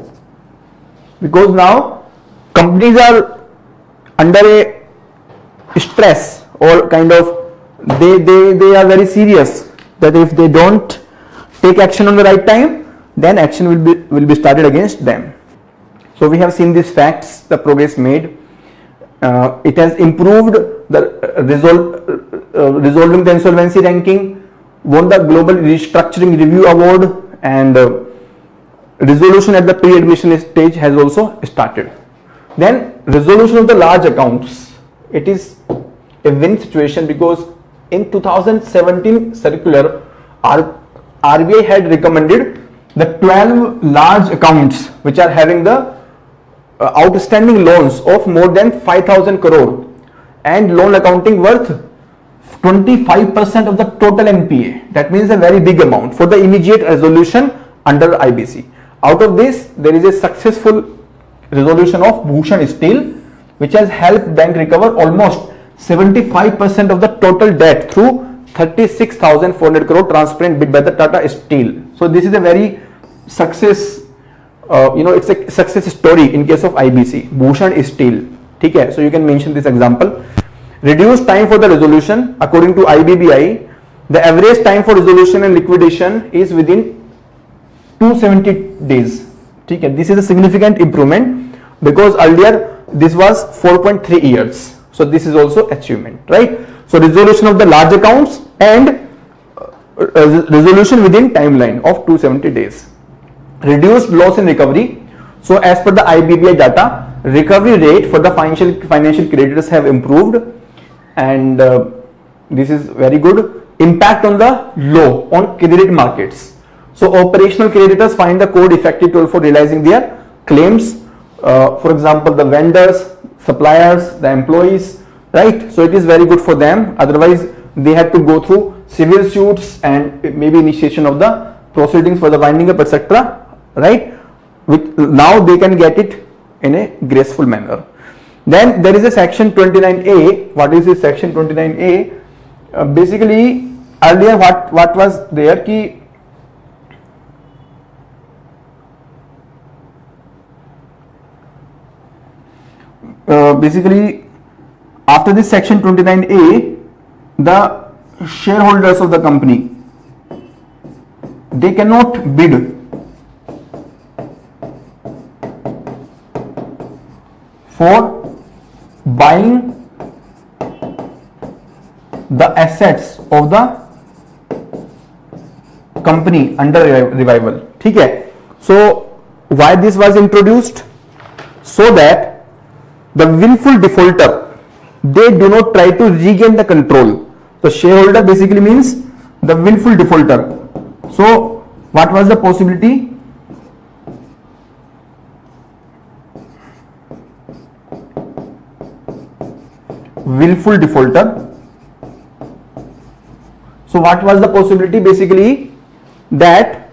Because now companies are under a stress or kind of they they they are very serious that if they don't take action on the right time, then action will be will be started against them. So we have seen these facts, the progress made. Uh, it has improved the uh, resol uh, resolving the insolvency ranking, won the Global Restructuring Review Award, and uh, resolution at the pre-admission stage has also started. Then resolution of the large accounts. It is a win situation because in two thousand seventeen circular, R B I had recommended the twelve large accounts which are having the uh, outstanding loans of more than five thousand crore and loan accounting worth twenty-five percent of the total N P A. That means a very big amount for the immediate resolution under I B C. Out of this, there is a successful resolution of Bhushan Steel, which has helped bank recover almost seventy-five percent of the total debt through thirty-six thousand four hundred crore transparent bid by the Tata Steel. So this is a very success, uh, you know, it's a success story in case of I B C, Bhushan Steel. Okay, so you can mention this example. Reduced time for the resolution. According to I B B I, the average time for resolution and liquidation is within two hundred seventy days. Okay, this is a significant improvement because earlier this was four point three years. So this is also achievement, right? So resolution of the large accounts and uh, resolution within timeline of two hundred seventy days. Reduced loss in recovery. So as per the I B B I data, recovery rate for the financial financial creditors have improved, and uh, this is very good. Impact on the law on credit markets. So operational creditors find the code effective tool for realizing their claims. Uh, for example, the vendors, suppliers, the employees, right? So it is very good for them. Otherwise, they had to go through civil suits and maybe initiation of the proceedings for the winding up, et cetera. Right? With now they can get it in a graceful manner. Then there is a section twenty-nine A. What is this section twenty-nine A? Uh, basically, earlier what what was there? Ki Uh, basically, after this section twenty-nine A, the shareholders of the company, they cannot bid for buying the assets of the company under revival. ठीक है? So why this was introduced? So that the willful defaulter, they do not try to regain the control. So shareholder basically means the willful defaulter. So what was the possibility? Willful defaulter. So what was the possibility? Basically that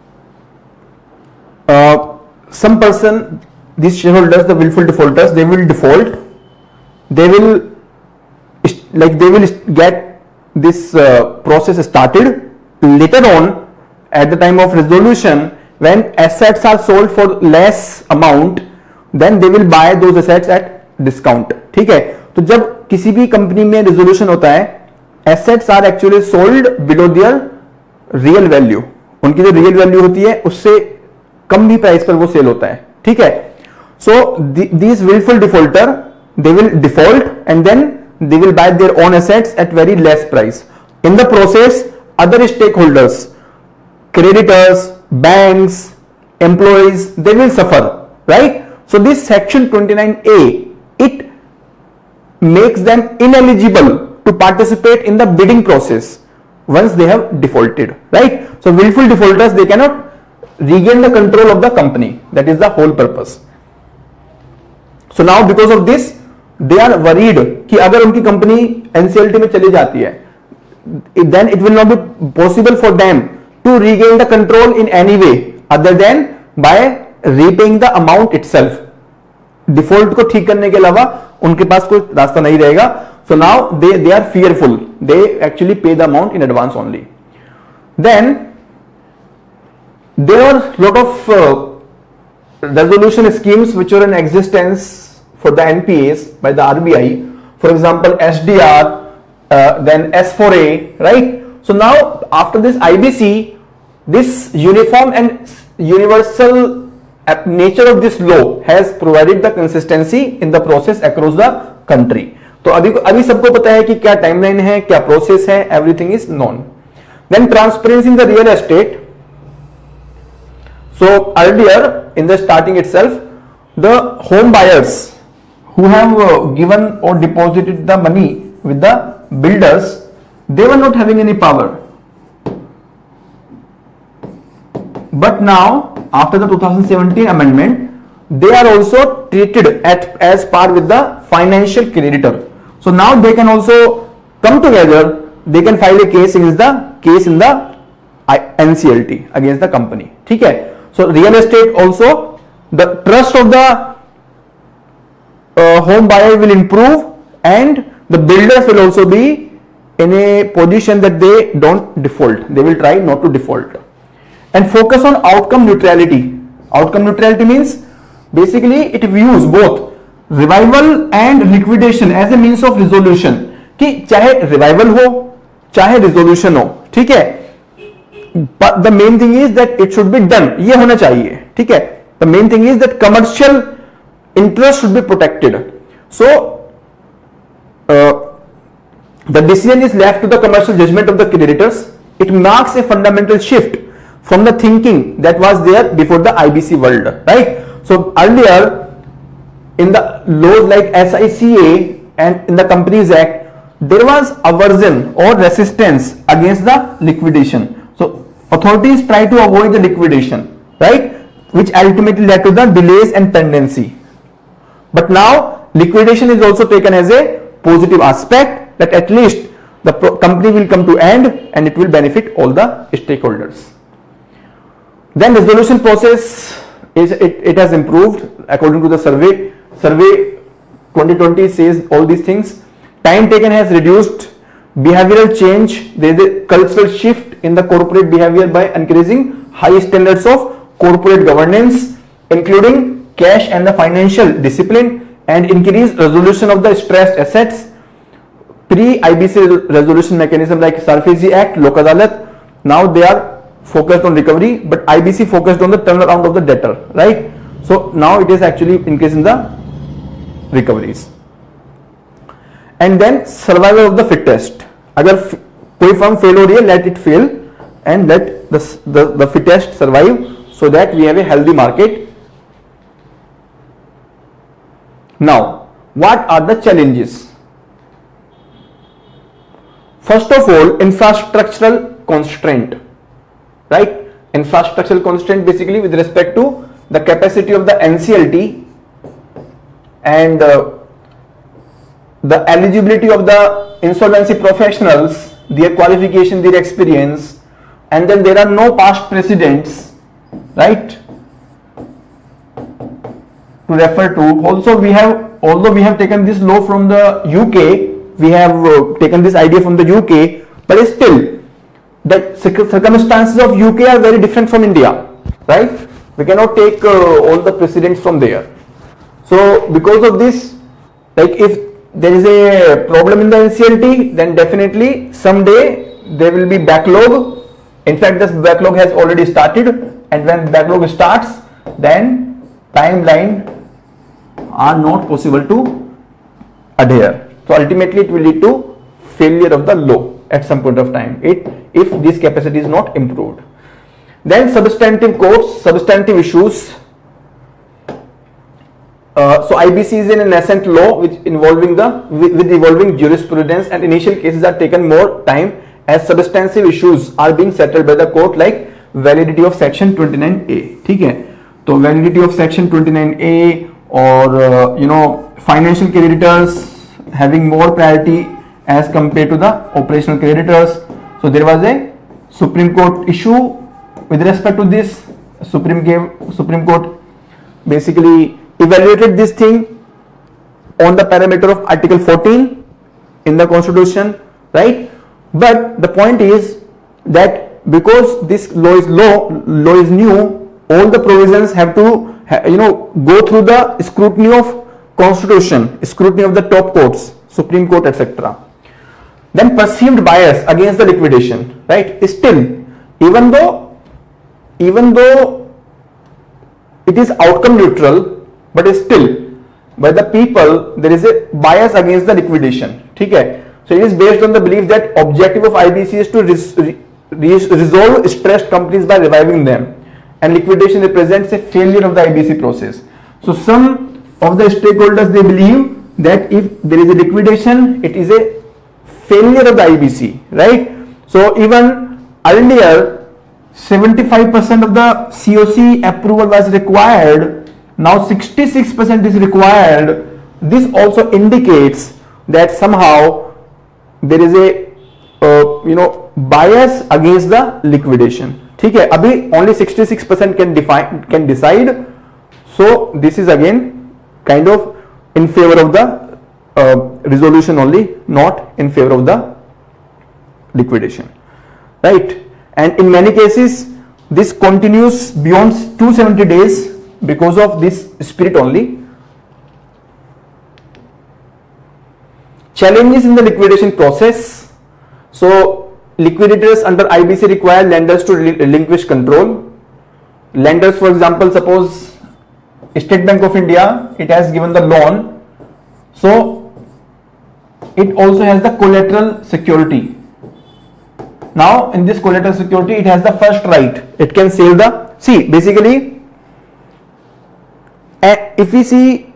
uh, some person, these shareholders, the willful defaulters, they will default, they will like they will get this uh, process started. Later on, at the time of resolution, when assets are sold for less amount, then they will buy those assets at discount. ठीक है? तो जब किसी भी company में resolution होता है, assets are actually sold below their real value. उनकी जो real value होती है उससे कम भी प्राइस पर वो सेल होता है. ठीक है? So the, these willful defaulter, they will default and then they will buy their own assets at very less price. In the process, other stakeholders, creditors, banks, employees, they will suffer, right? So this section twenty-nine A, it makes them ineligible to participate in the bidding process once they have defaulted, right? So willful defaulters, they cannot regain the control of the company. That is the whole purpose. So now because of this, they are worried कि अगर उनकी company N C L T में चली जाती है, then it will not be possible for them to regain the control in any way other than by repaying the amount itself. Default को ठीक करने के अलावा उनके पास कोई रास्ता नहीं रहेगा. So now they they are fearful. They actually pay the amount in advance only. Then there are lot of uh, resolution schemes which are in existence for the N P As by the R B I. for example S D R, uh, then S four A, right? So now after this I B C, this uniform and universal nature of this law has provided the consistency in the process across the country. तो अभी अभी सबको पता है कि क्या timeline है, क्या प्रोसेस है, everything is known. Then transparency in the real estate. So earlier in the starting itself, the home buyers who have uh, given or deposited the money with the builders, they were not having any power. But now after the two thousand seventeen amendment, they are also treated at as par with the financial creditor. So now they can also come together, they can file a case against the case in the N C L T against the company. ठीक है. So real estate also, the trust of the uh, home buyer will improve, and the builders will also be in a position that they don't default. They will try not to default. And focus on outcome neutrality. Outcome neutrality means basically it views both revival and liquidation as a means of resolution. कि चाहे revival हो चाहे resolution हो, ठीक है. But the main thing is that it should be done. ये होना चाहिए, ठीक है. The main thing is that commercial interest should be protected. So uh, the decision is left to the commercial judgment of the creditors. It marks a fundamental shift from the thinking that was there before the I B C world, right? So earlier in the laws like S I C A and in the Companies Act, there was aversion or resistance against the liquidation. So authorities try to avoid the liquidation, right, which ultimately led to the delays and pendency. But now liquidation is also taken as a positive aspect, that at least the company will come to end and it will benefit all the stakeholders. Then resolution process is it, it has improved according to the survey. Survey twenty twenty says all these things. Time taken has reduced. Behavioral change, there is a cultural shift in the corporate behavior by encouraging high standards of corporate governance, including cash and the financial discipline, and increased resolution of the stressed assets. Pre-I B C resolution mechanism like Sarfazi Act, Lok Adalat, now they are focused on recovery, but I B C focused on the turnaround of the debtor, right? So now it is actually increasing the recoveries. And then survival of the fittest. अगर कोई firm fail हो रही है, let it fail and let the, the, the fittest survive, so that we have a healthy market. Now, what are the challenges? First of all, infrastructural constraint, right? Infrastructural constraint basically with respect to the capacity of the N C L T and uh, the eligibility of the insolvency professionals, their qualification, their experience, and then there are no past precedents, right, to refer to. Also we have, although we have taken this law from the U K, we have uh, taken this idea from the U K, but still the circumstances of U K are very different from India, right? We cannot take uh, all the precedents from there. So because of this, like if there is a problem in the N C L T, then definitely someday there will be backlog. In fact, this backlog has already started, and when backlog starts, then timeline are not possible to adhere. So ultimately it will lead to failure of the law at some point of time, it if this capacity is not improved. Then substantive courts, substantive issues. Uh, so I B C is in a nascent law which involving the with, with evolving jurisprudence, and initial cases are taken more time as substantive issues are being settled by the court, like validity of section twenty-nine A. ठीक है, तो validity of section twenty-nine A or uh, you know financial creditors having more priority as compared to the operational creditors. So there was a Supreme Court issue with respect to this. Supreme gave Supreme Court basically evaluated this thing on the parameter of Article fourteen in the Constitution, right? But the point is that because this law is law, law is new, all the provisions have to you know go through the scrutiny of Constitution, scrutiny of the top courts. Supreme Court, et cetera. Then perceived bias against the liquidation, right? Still, even though, even though it is outcome neutral, but still, by the people, there is a bias against the liquidation. Okay? So it is based on the belief that objective of I B C is to res re resolve stressed companies by reviving them, and liquidation represents a failure of the I B C process. So some of the stakeholders, they believe that if there is a liquidation, it is a failure of the I B C, right? So even earlier, seventy-five percent of the C O C approval was required. Now sixty-six percent is required. This also indicates that somehow there is a uh, you know bias against the liquidation. ठीक है, अभी only sixty-six percent can define can decide. So this is again kind of in favor of the uh, resolution only, not in favor of the liquidation, right? And in many cases, this continues beyond two hundred seventy days because of this spirit only. Challenges in the liquidation process. So liquidators under I B C require lenders to relinquish control. Lenders, for example, suppose State Bank of India, it has given the loan, so it also has the collateral security. Now in this collateral security, it has the first right. It can sell the, see basically if we see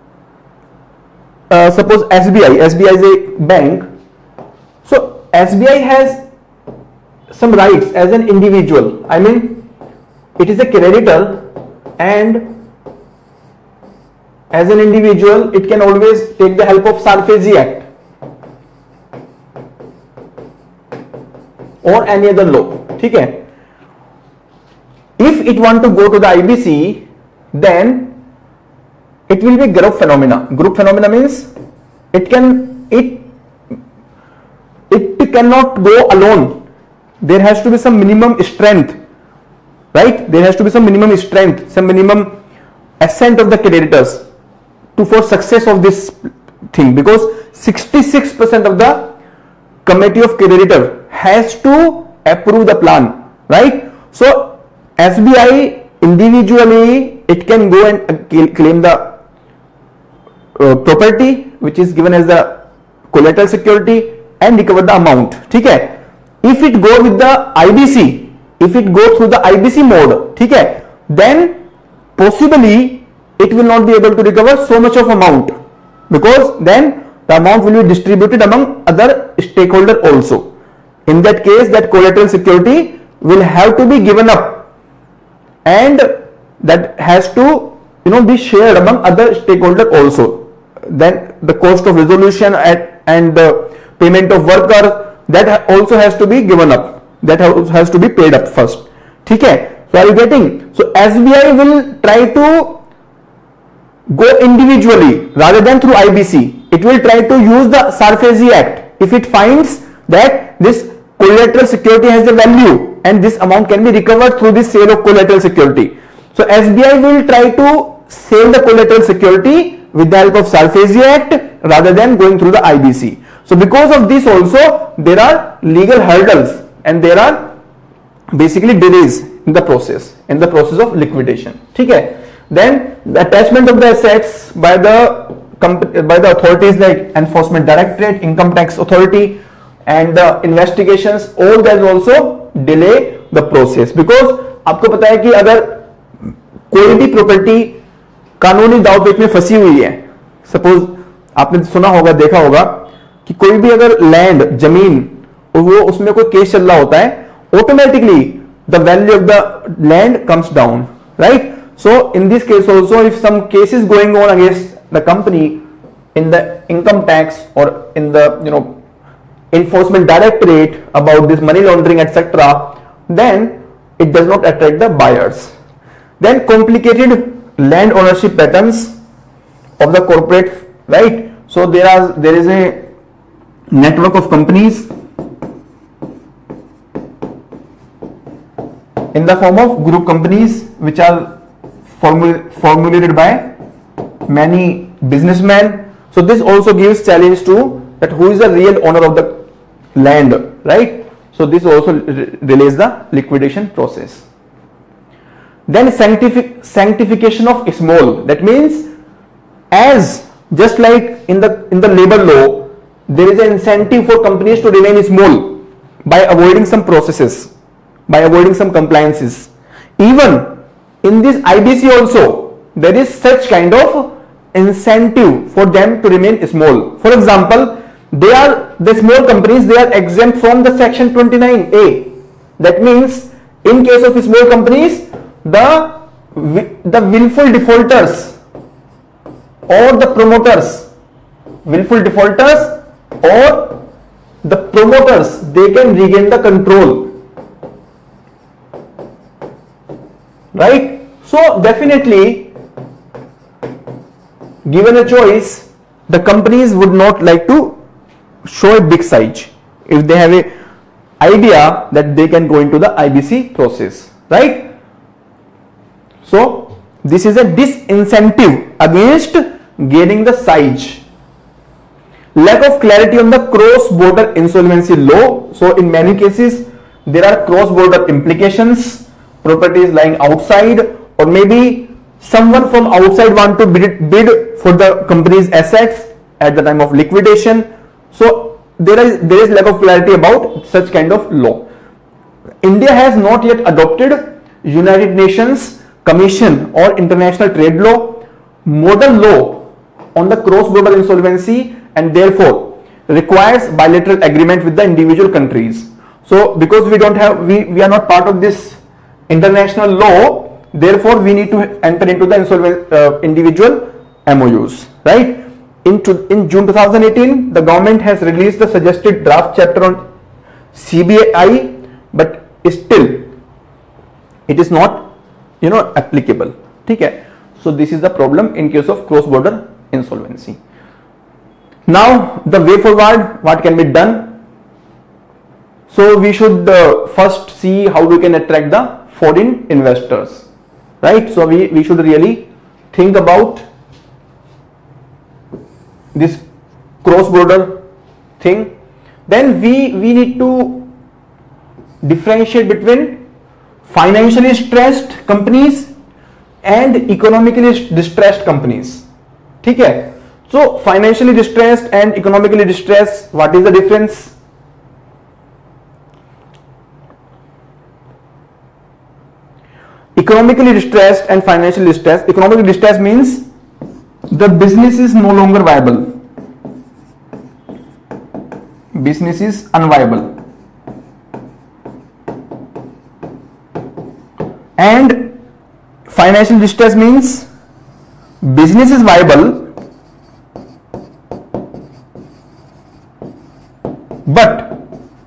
uh, suppose S B I, S B I is a bank, so S B I has some rights as an individual. I mean it is a creditor, and as an individual it can always take the help of Sarfazi Act or any other law. ठीक है? If it want to go to the I B C, then it will be group phenomena. Group phenomena means it can it it cannot go alone. There has to be some minimum strength, right? There has to be some minimum strength, some minimum assent of the creditors to for success of this thing, because sixty-six percent of the committee of creditor has to approve the plan, right? So S B I individually it can go and claim the uh, property which is given as the collateral security and recover the amount. ठीक है? If it go with the I B C, if it go through the I B C mode, ठीक है, then possibly it will not be able to recover so much of amount, because then the amount will be distributed among other stakeholder also. In that case, that collateral security will have to be given up, and that has to you know be shared among other stakeholder also. Then the cost of resolution at, and the payment of worker, that also has to be given up. That has to be paid up first. ठीक है? So are you getting? So S B I will try to go individually rather than through I B C. It will try to use the Sarfazi Act if it finds that this collateral security has a value and this amount can be recovered through the sale of collateral security. So S B I will try to sell the collateral security with the help of Sarfazi Act rather than going through the I B C. So because of this also there are legal hurdles and there are basically delays in the process, in the process of liquidation. ठीक है? Then the attachment of the assets by the by the authorities like Enforcement Directorate, Income Tax Authority, and the investigations, all that also delay the process, because आपको पता है कि अगर कोई भी property कानूनी दाव पेच में फंसी हुई है, सपोज आपने सुना होगा, देखा होगा कि कोई भी अगर लैंड, जमीन, वो उसमें कोई केस चल रहा होता है, automatically the value of the land comes down, right? So in this case also, if some case is going on against the company in the income tax or in the you know enforcement directorate about this money laundering et cetera, then it does not attract the buyers. Then complicated land ownership patterns of the corporate, right? So there are there is a network of companies in the form of group companies which are formulated by many businessmen So this also gives challenge to that who is the real owner of the land, right? So this also relays the liquidation process. Then sanctific, sanctification of small. That means, as just like in the in the labor law, there is an incentive for companies to remain small by avoiding some processes, by avoiding some compliances. Even in this I B C also, there is such kind of incentive for them to remain small. For example, they are the small companies, they are exempt from the section twenty-nine A. That means in case of small companies, the the willful defaulters or the promoters, willful defaulters or the promoters, they can regain the control, right? So definitely, given a choice, the companies would not like to show a big size if they have a idea that they can go into the I B C process, right? So this is a disincentive against gaining the size. Lack of clarity on the cross-border insolvency law. So in many cases there are cross-border implications, properties lying outside, or maybe someone from outside want to bid, bid for the company's assets at the time of liquidation. So there is there is lack of clarity about such kind of law. India has not yet adopted United Nations Commission or International Trade Law model law on the cross-border insolvency, and therefore requires bilateral agreement with the individual countries. So because we don't have we, we are not part of this international law, therefore we need to enter into the insolvent uh, individual M O Us, right? In, to, in June two thousand eighteen, the government has released the suggested draft chapter on C B I, but still it is not, you know, applicable. Okay? So this is the problem in case of cross-border insolvency. Now the way forward, what can be done? So we should uh, first see how we can attract the foreign investors, right? So we, we should really think about this cross-border thing. Then we we need to differentiate between financially stressed companies and economically distressed companies. Okay? So financially distressed and economically distressed, what is the difference? Economically distressed and financially distressed. Economically distressed means the business is no longer viable. Business is unviable. And financial distress means business is viable, but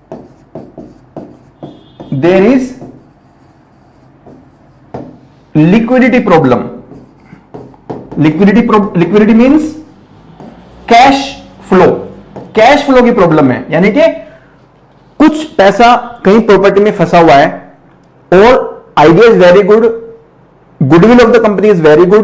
there is liquidity problem. Liquidity pro liquidity means cash flow. Cash flow की problem है, यानी कि कुछ पैसा कहीं property में फंसा हुआ है और idea is very good, goodwill of the company is very good,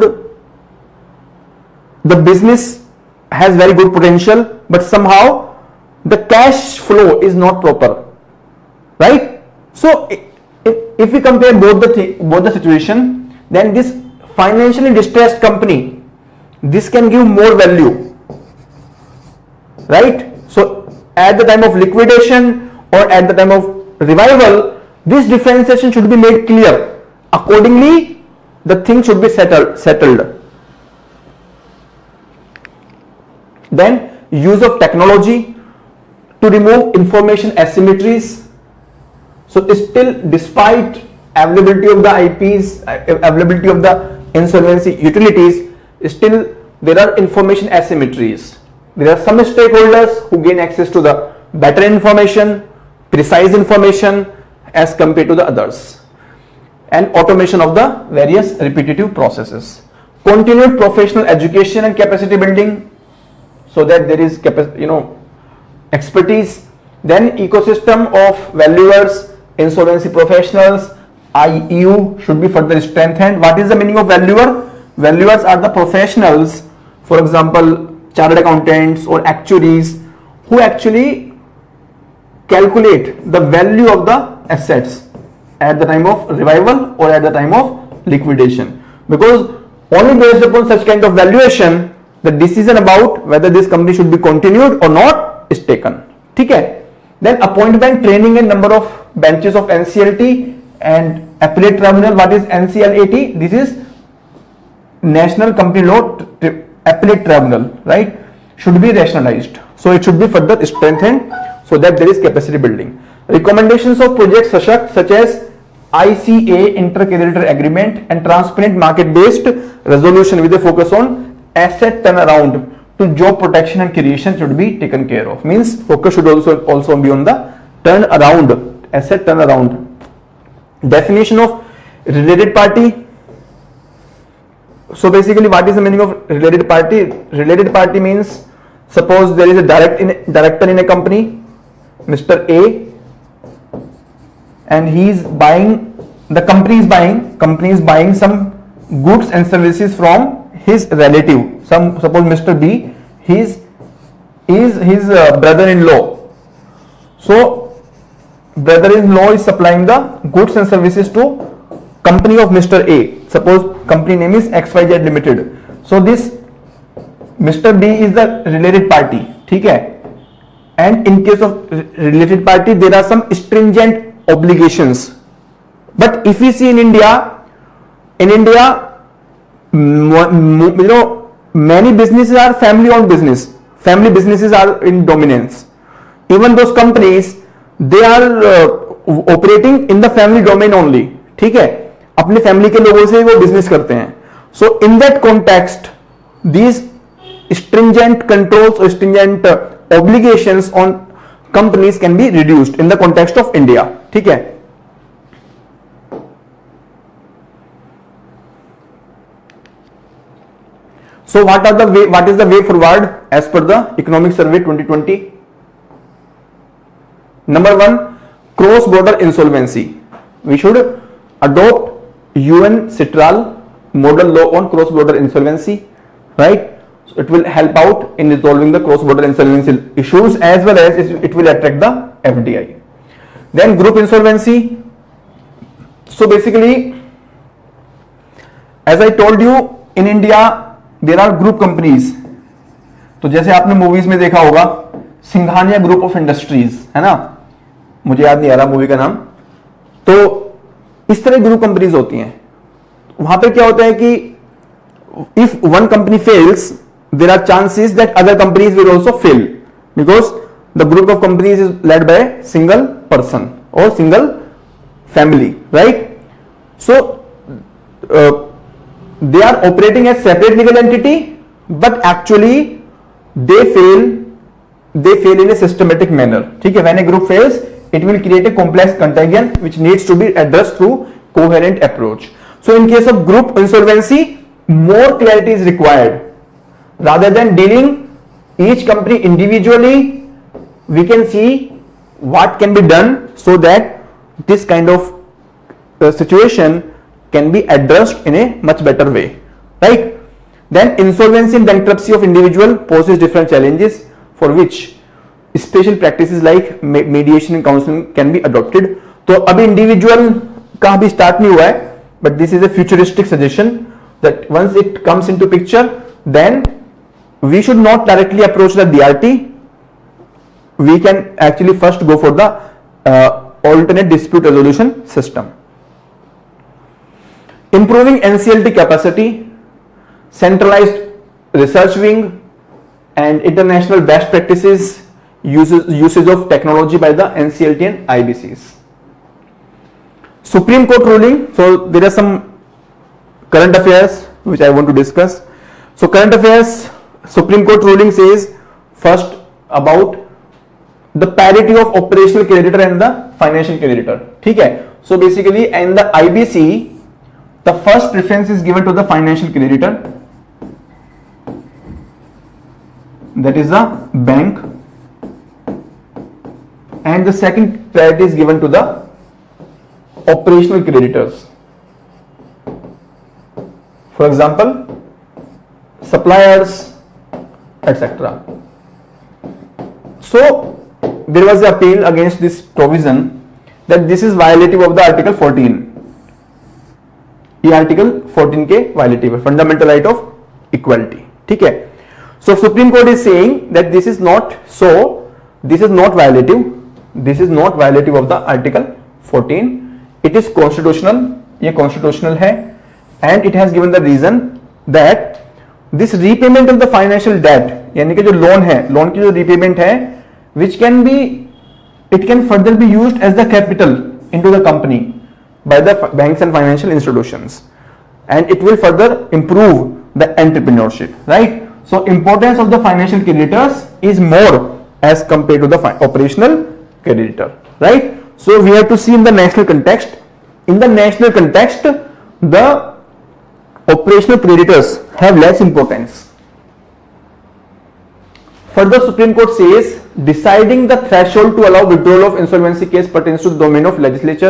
the business has very good potential, but somehow the cash flow is not proper, right? So if we compare both the th both the situation, then this financially distressed company, this can give more value, right? So at the time of liquidation or at the time of revival, this differentiation should be made clear. Accordingly, the thing should be settled. settled. Then use of technology to remove information asymmetries. So still, despite availability of the I Ps, availability of the insolvency utilities, still there are information asymmetries. There are some stakeholders who gain access to the better information, precise information as compared to the others, and automation of the various repetitive processes. Continued professional education and capacity building, so that there is you know expertise. Then ecosystem of valuers, insolvency professionals, I E U should be further strengthened. What is the meaning of valuer? Valuers are the professionals, for example, chartered accountants or actuaries who actually calculate the value of the assets at the time of revival or at the time of liquidation, because only based upon such kind of valuation the decision about whether this company should be continued or not is taken. ठीक है. Then appointment, training and number of benches of N C L T and appellate tribunal. What is N C L A T? This is National Company Law Appellate Tribunal, right? Should be rationalized, so it should be further strengthened so that there is capacity building. Recommendations of projects such, such as I C A, intercreditor agreement, and transparent market-based resolution with a focus on asset turnaround to job protection and creation should be taken care of. Means focus should also also be on the turnaround, asset turnaround. Definition of related party. So basically, what is the meaning of related party? Related party means, suppose there is a direct in, director in a company, Mister A, and he is buying, the company is buying, company is buying some goods and services from his relative. Some, suppose Mister B, his is his uh, brother-in-law. So brother-in-law is supplying the goods and services to company of Mister A. Suppose company name is X Y Z Limited. So this Mister B is the related party. ठीक है. And in case of related party, there are some stringent obligations. But if we see in India, in India, you know, many businesses are family-owned business. Family businesses are in dominance. Even those companies, they are uh, operating in the family domain only. ठीक है. अपने family के लोगों से वो business करते हैं. So in that context, these stringent controls or stringent uh, obligations on companies can be reduced in the context of India. ठीक है. So what are the way, what is the way forward as per the Economic Survey twenty twenty? Number one, cross-border insolvency. We should adopt U N CITRAL model law on cross-border insolvency, right? So it will help out in resolving the cross-border insolvency issues as well as it will attract the F D I. Then group insolvency. So basically, as I told you, in India there are group companies. तो जैसे आपने movies में देखा होगा Singhania group of industries, है ना, मुझे याद नहीं आ रहा मूवी का नाम. तो इस तरह ग्रुप कंपनीज होती हैं. वहां पे क्या होता है कि if one company fails, there are chances that other companies will also fail because the group of companies is led by single person और single family, right? So they are operating as separate legal entity, but actually they fail they fail in a systematic manner. ठीक है. When a group fails, it will create a complex contagion which needs to be addressed through coherent approach. So in case of group insolvency, more clarity is required. Rather than dealing each company individually, we can see what can be done so that this kind of uh, situation can be addressed in a much better way, right? Then insolvency and bankruptcy of individual poses different challenges for which special practices like mediation and counseling can be adopted. तो अभी individual का भी start नहीं हुआ है, but this is a futuristic suggestion that once it comes into picture, then we should not directly approach the D R T. We can actually first go for the uh, alternate dispute resolution system. Improving N C L T capacity, centralized research wing, and international best practices uses usage of technology by the N C L T and I B Cs. Supreme Court ruling. So there are some current affairs which I want to discuss. So current affairs, Supreme Court ruling says first about the parity of operational creditor and the financial creditor. ठीक है. So basically in the I B C, the first preference is given to the financial creditor, that is the bank, and the second priority is given to the operational creditors. For example, suppliers, etc. So there was an appeal against this provision that this is violative of the article fourteen. ये article fourteen के violative है, fundamental right of equality, ठीक है. So Supreme Court is saying that this is not so, this is not violative, this is not violative of the article fourteen, it is constitutional, ये constitutional है, and it has given the reason that this repayment of the financial debt, यानी कि जो loan है, loan की जो repayment है, which can be, it can further be used as the capital into the company by the banks and financial institutions, and it will further improve the entrepreneurship, right? So importance of the financial creditors is more as compared to the operational creditor, right? So we have to see in the national context. In the national context, the operational creditors have less importance. Further, Supreme Court says deciding the threshold to allow withdrawal of insolvency case pertains to the domain of legislature.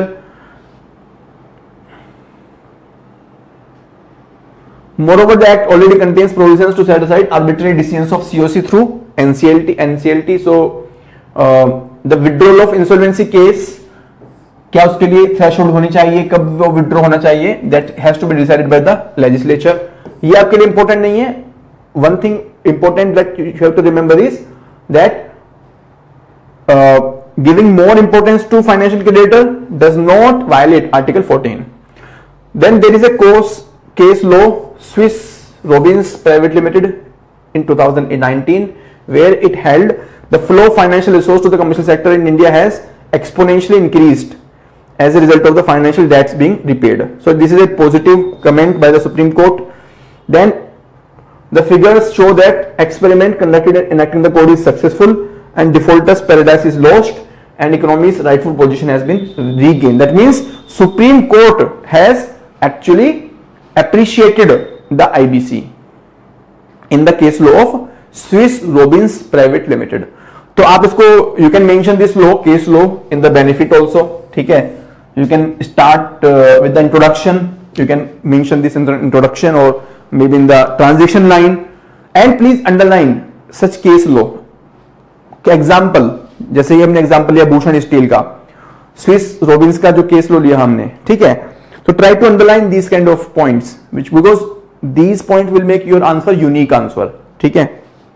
Moreover, the Act already contains provisions to set aside arbitrary decisions of C O C through N C L T. N C L T. So, uh, the withdrawal of insolvency case, क्या उसके लिए threshold होनी चाहिए, कब वो withdraw होना चाहिए, that has to be decided by the legislature. ये आपके लिए important नहीं है. One thing important that you have to remember is that uh, giving more importance to financial creditor does not violate Article fourteen. Then there is a course case law, Swiss Robbins Private Limited in two thousand nineteen, where it held the flow of financial resource to the commercial sector in India has exponentially increased as a result of the financial debts being repaid. So this is a positive comment by the Supreme Court. Then the figures show that experiment conducted in enacting the code is successful and defaulters paradise is lost and economy's rightful position has been regained. That means Supreme Court has actually appreciated the I B C in the case law of Swiss Robbins Private Limited. तो आप इसको you can mention this law, case law in the benefit also, ठीक है. You can start uh, with the introduction, you can mention this in the introduction or maybe in the transition line, and please underline such case law. Example, जैसे ही हमने example लिया Bhushan Steel का, Swiss Robbins का जो case law लिया हमने, ठीक है. So try to underline these kind of points, which because these points will make your answer unique answer. ठीक है.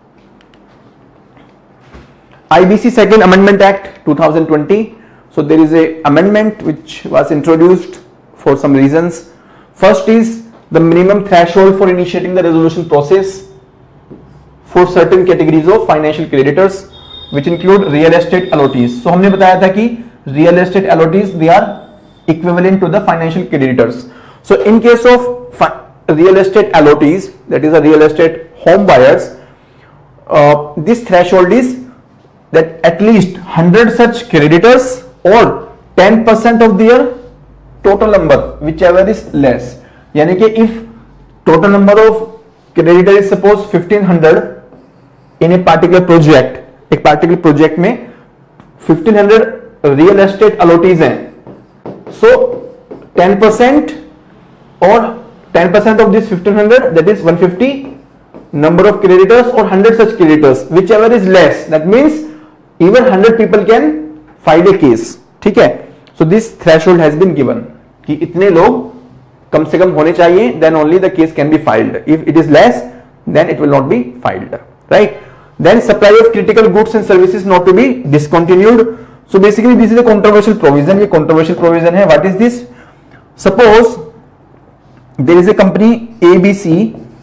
I B C Second Amendment Act twenty twenty. So there is a amendment which was introduced for some reasons. First is the minimum threshold for initiating the resolution process for certain categories of financial creditors, which include real estate allottees. So हमने बताया था कि real estate allottees they are equivalent to the financial creditors. So in case of real estate allottees, that is a real estate home buyers, uh, this threshold is that at least one hundred such creditors or ten percent of their total number, whichever is less. यानी कि if total number of creditor is suppose fifteen hundred in a particular project, एक particular project में fifteen hundred real estate allottees हैं, so ten percent or ten percent of this fifteen hundred, that is one hundred fifty number of creditors or one hundred such creditors, whichever is less, that means even one hundred people can file a case. ठीक है. So this threshold has been given कि इतने लोग कम से कम होने चाहिए, then only the case can be filed. If it is less, then it will not be filed, right? Then supply of critical goods and services not to be discontinued. So basically this is a controversial provision. ये controversial provision है. What is this? Suppose there is a company A B C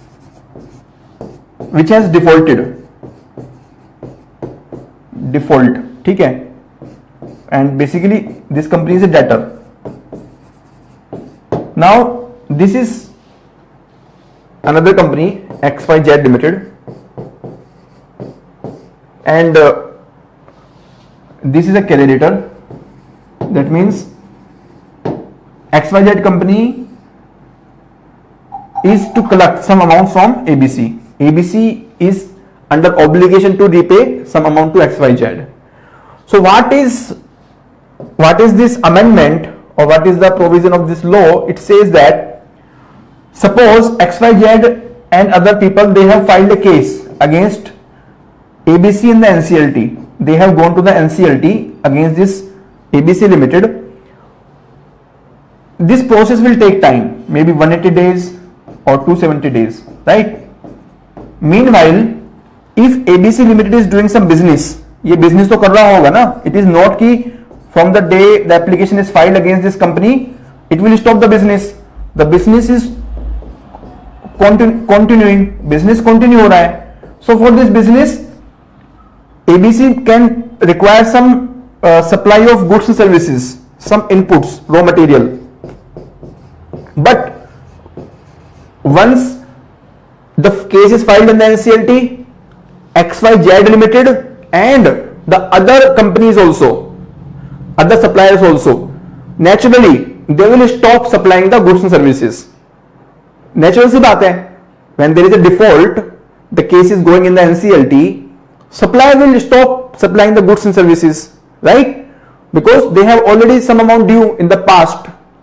which has defaulted, default, ठीक है, and basically this company is a debtor. Now this is another company X Y Z Limited, and uh, this is a creditor. That means X Y Z company is to collect some amount from A B C. A B C is under obligation to repay some amount to X Y Z. So what is what is this amendment or what is the provision of this law? It says that suppose X Y Z and other people, they have filed a case against A B C and the N C L T, they have gone to the N C L T against this A B C Limited. This process will take time, maybe one hundred eighty days or two hundred seventy days, right? Meanwhile, if A B C Limited is doing some business, ये business तो कर रहा होगा ना, it is not कि from the day the application is filed against this company, it will stop the business. The business is continu- continuing, business continue हो रहा है. So for this business, A B C can require some uh, supply of goods and services, some inputs, raw material. But once the case is filed in the N C L T, X Y Z Limited and the other companies also, other suppliers also, naturally they will stop supplying the goods and services. Natural सी बात है. When there is a default, the case is going in the N C L T, supplier will stop supplying the goods and services, right? Because they have already some amount due in the past.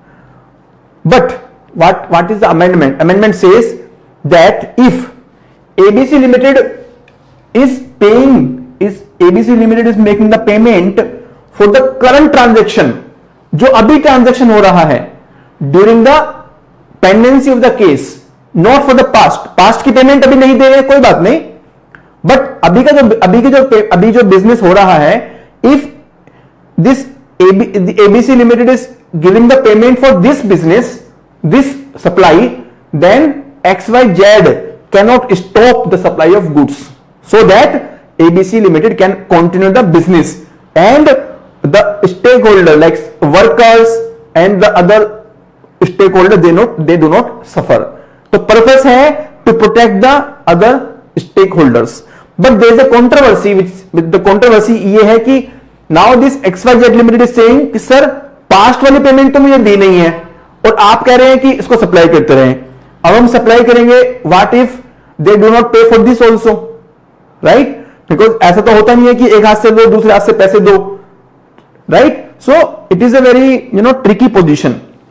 But what what is the amendment? Amendment says that if A B C Limited is paying, is A B C Limited is making the payment for the current transaction, जो अभी transaction हो रहा है, during the pendency of the case, not for the past. Past की payment अभी नहीं दे रहे, कोई बात नहीं, बट अभी का जो अभी की जो अभी जो बिजनेस हो रहा है, if this ABC Limited is giving the payment for this business, this supply, then X Y Z cannot stop the supply of goods, so that ABC Limited can continue the business and the stakeholder like workers and the other stakeholder they not they do not suffer. तो purpose है to protect the other stakeholders. But there is a controversy which with the controversy ये है कि now this X Y Z Limited is saying कि sir past वाली payment तो मुझे दी नहीं है और आप कह रहे हैं कि इसको सप्लाई करते रहें. अब हम सप्लाई करेंगे, what if they do not pay for this also, right? Because ऐसा तो होता नहीं है कि एक हाथ से दो दूसरे हाथ से पैसे दो, right? So it is a very you know tricky position.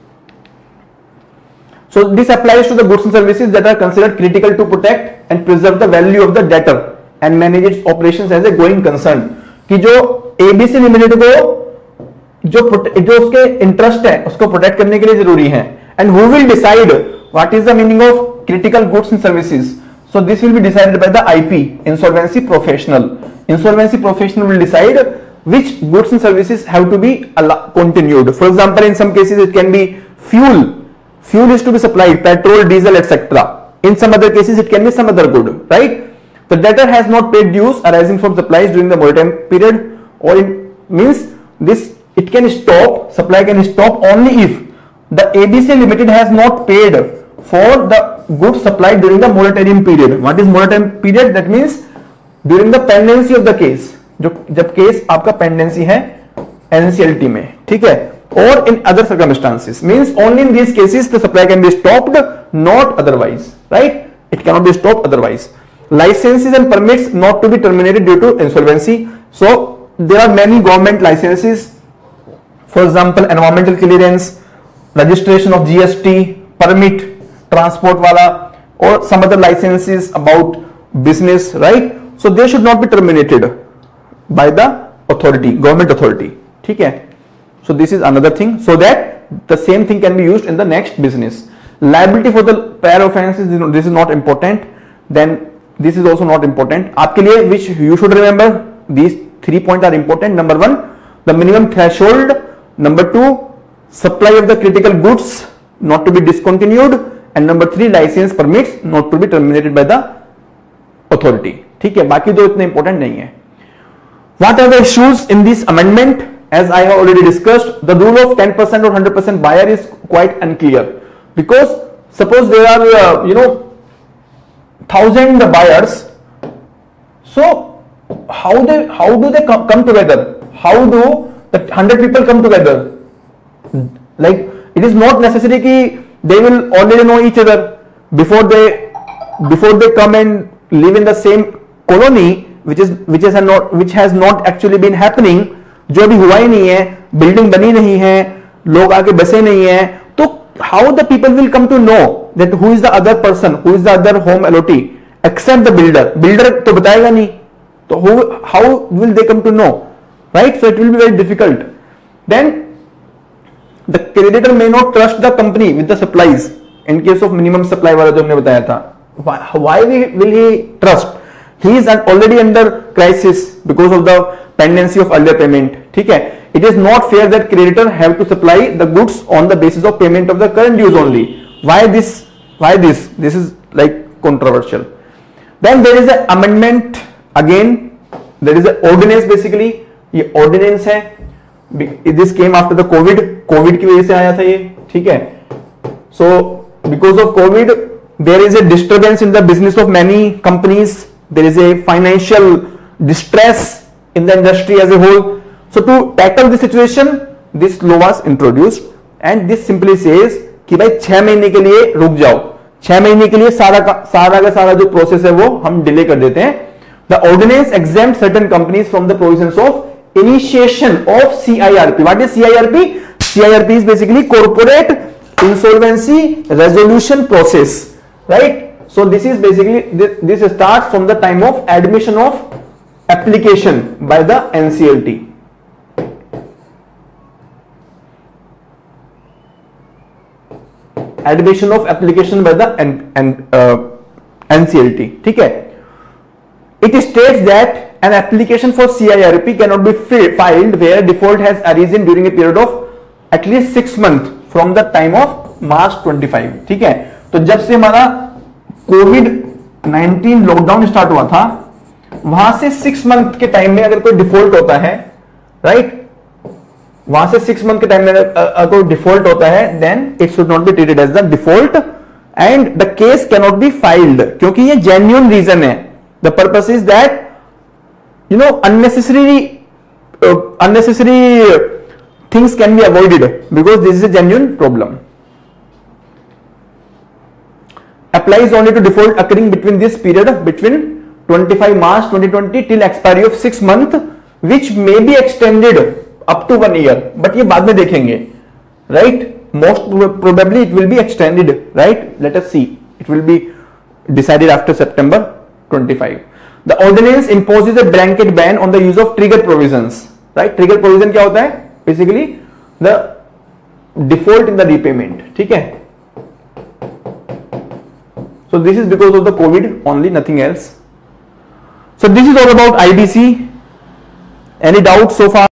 So this applies to the goods and services that are considered critical to protect and preserve the value of the debtor and manage its operations as a going concern. कि जो A B C Limited को जो जो उसके interest है उसको protect करने के लिए जरूरी है. And who will decide what is the meaning of critical goods and services? So this will be decided by the I P, insolvency professional. Insolvency professional will decide which goods and services have to be continued. For example, in some cases it can be fuel. Fuel is to be supplied, petrol, diesel, et cetera. In some other cases it can be some other good, right? The debtor has not paid dues arising from supplies during the moratorium period, or it means this it can stop, supply can stop only if the A B C Limited has not paid for the goods supplied during the moratorium period. What is moratorium period? That means during the pendency of the case, जो जब case आपका pendency है NCLT में, ठीक है, और in other circumstances, means only in these cases the supply can be stopped, not otherwise, right? It can not be stopped otherwise. Licences and permits not to be terminated due to insolvency. So there are many government licences, for example environmental clearance, registration of GST, permit transport वाला, और some other licences about business, right? So they should not be terminated by the authority, government authority, ठीक है? So this is another thing, so that the same thing can be used in the next business. Liability for the prior offenses, this is not important. Then this is also not important. आपके लिए which you should remember, these three points are important. Number one, the minimum threshold. Number two, supply of the critical goods not to be discontinued, and number three, license permits not to be terminated by the authority. ठीक है? बाकी दो इतने important नहीं है. What are the issues in this amendment? As I have already discussed, the rule of ten percent or one hundred percent buyer is quite unclear, because suppose there are uh, you know thousand buyers, so how they how do they come, come together? How do the one hundred people come together? Like, it is not necessary कि they will already know each other before they before they come and live in the same colony, which is which is not which has not actually been happening, जो अभी हुआ ही नहीं है, building बनी नहीं है, लोग आके बसे नहीं है, तो how the people will come to know that who is the other person, who is the other home allotee except the builder? Builder तो बताएगा नहीं, तो how will they come to know, right? So it will be very difficult. Then the creditor may not trust the company with the supplies in case of minimum supply वाला जो हमने बताया था. Why will he trust? He is already under crisis because of the pendency of earlier payment. ठीक है? It is not fair that creditor have to supply the goods on the basis of payment of the current dues only. Why this? Why this? This is like controversial. Then there is an amendment again. There is an ordinance basically. ये ordinance है. This came after the COVID. COVID की वजह से आया था ये. ठीक है? So because of COVID, there is a disturbance in the business of many companies. There is a financial distress in the industry as a whole. So to tackle the situation, this law was introduced, and this simply says कि भाई छह महीने के लिए रुक जाओ, छह महीने के लिए सारा का सारा का सारा जो प्रोसेस है वो हम डिले कर देते हैं. The ordinance exempts certain companies from the provisions of initiation of C I R P. What is C I R P? C I R P is basically corporate insolvency resolution process. Right? So this is basically, this, this starts from the time of admission of application by the N C L T. Admission of application by the N, N, uh, N C L T. ठीक है? It states that an application for C I R P cannot be filed where default has arisen during a period of at least six months from the time of March twenty-five. ठीक है? तो जब से हमारा Covid nineteen lockdown start हुआ था, वहां से सिक्स मंथ के टाइम में अगर कोई डिफॉल्ट होता है, राइट, वहां से सिक्स मंथ के टाइम में अगर कोई डिफॉल्ट होता है, then it should not be treated as the default and the case can not be filed, क्योंकि ये जेन्युइन रीजन है. The purpose is that you know unnecessary unnecessary things can be avoided because this is a genuine problem. Applies only to default occurring between this period between twenty-five March twenty twenty till expiry of six month, which may be extended up to one year. But ये बाद में देखेंगे, right? Most probably it will be extended, right? Let us see. It will be decided after September twenty-five. The ordinance imposes a blanket ban on the use of trigger provisions, right? Trigger provision क्या होता है? Basically the default in the repayment. ठीक है? So this is because of the COVID only, nothing else. So this is all about I B C. Any doubts so far?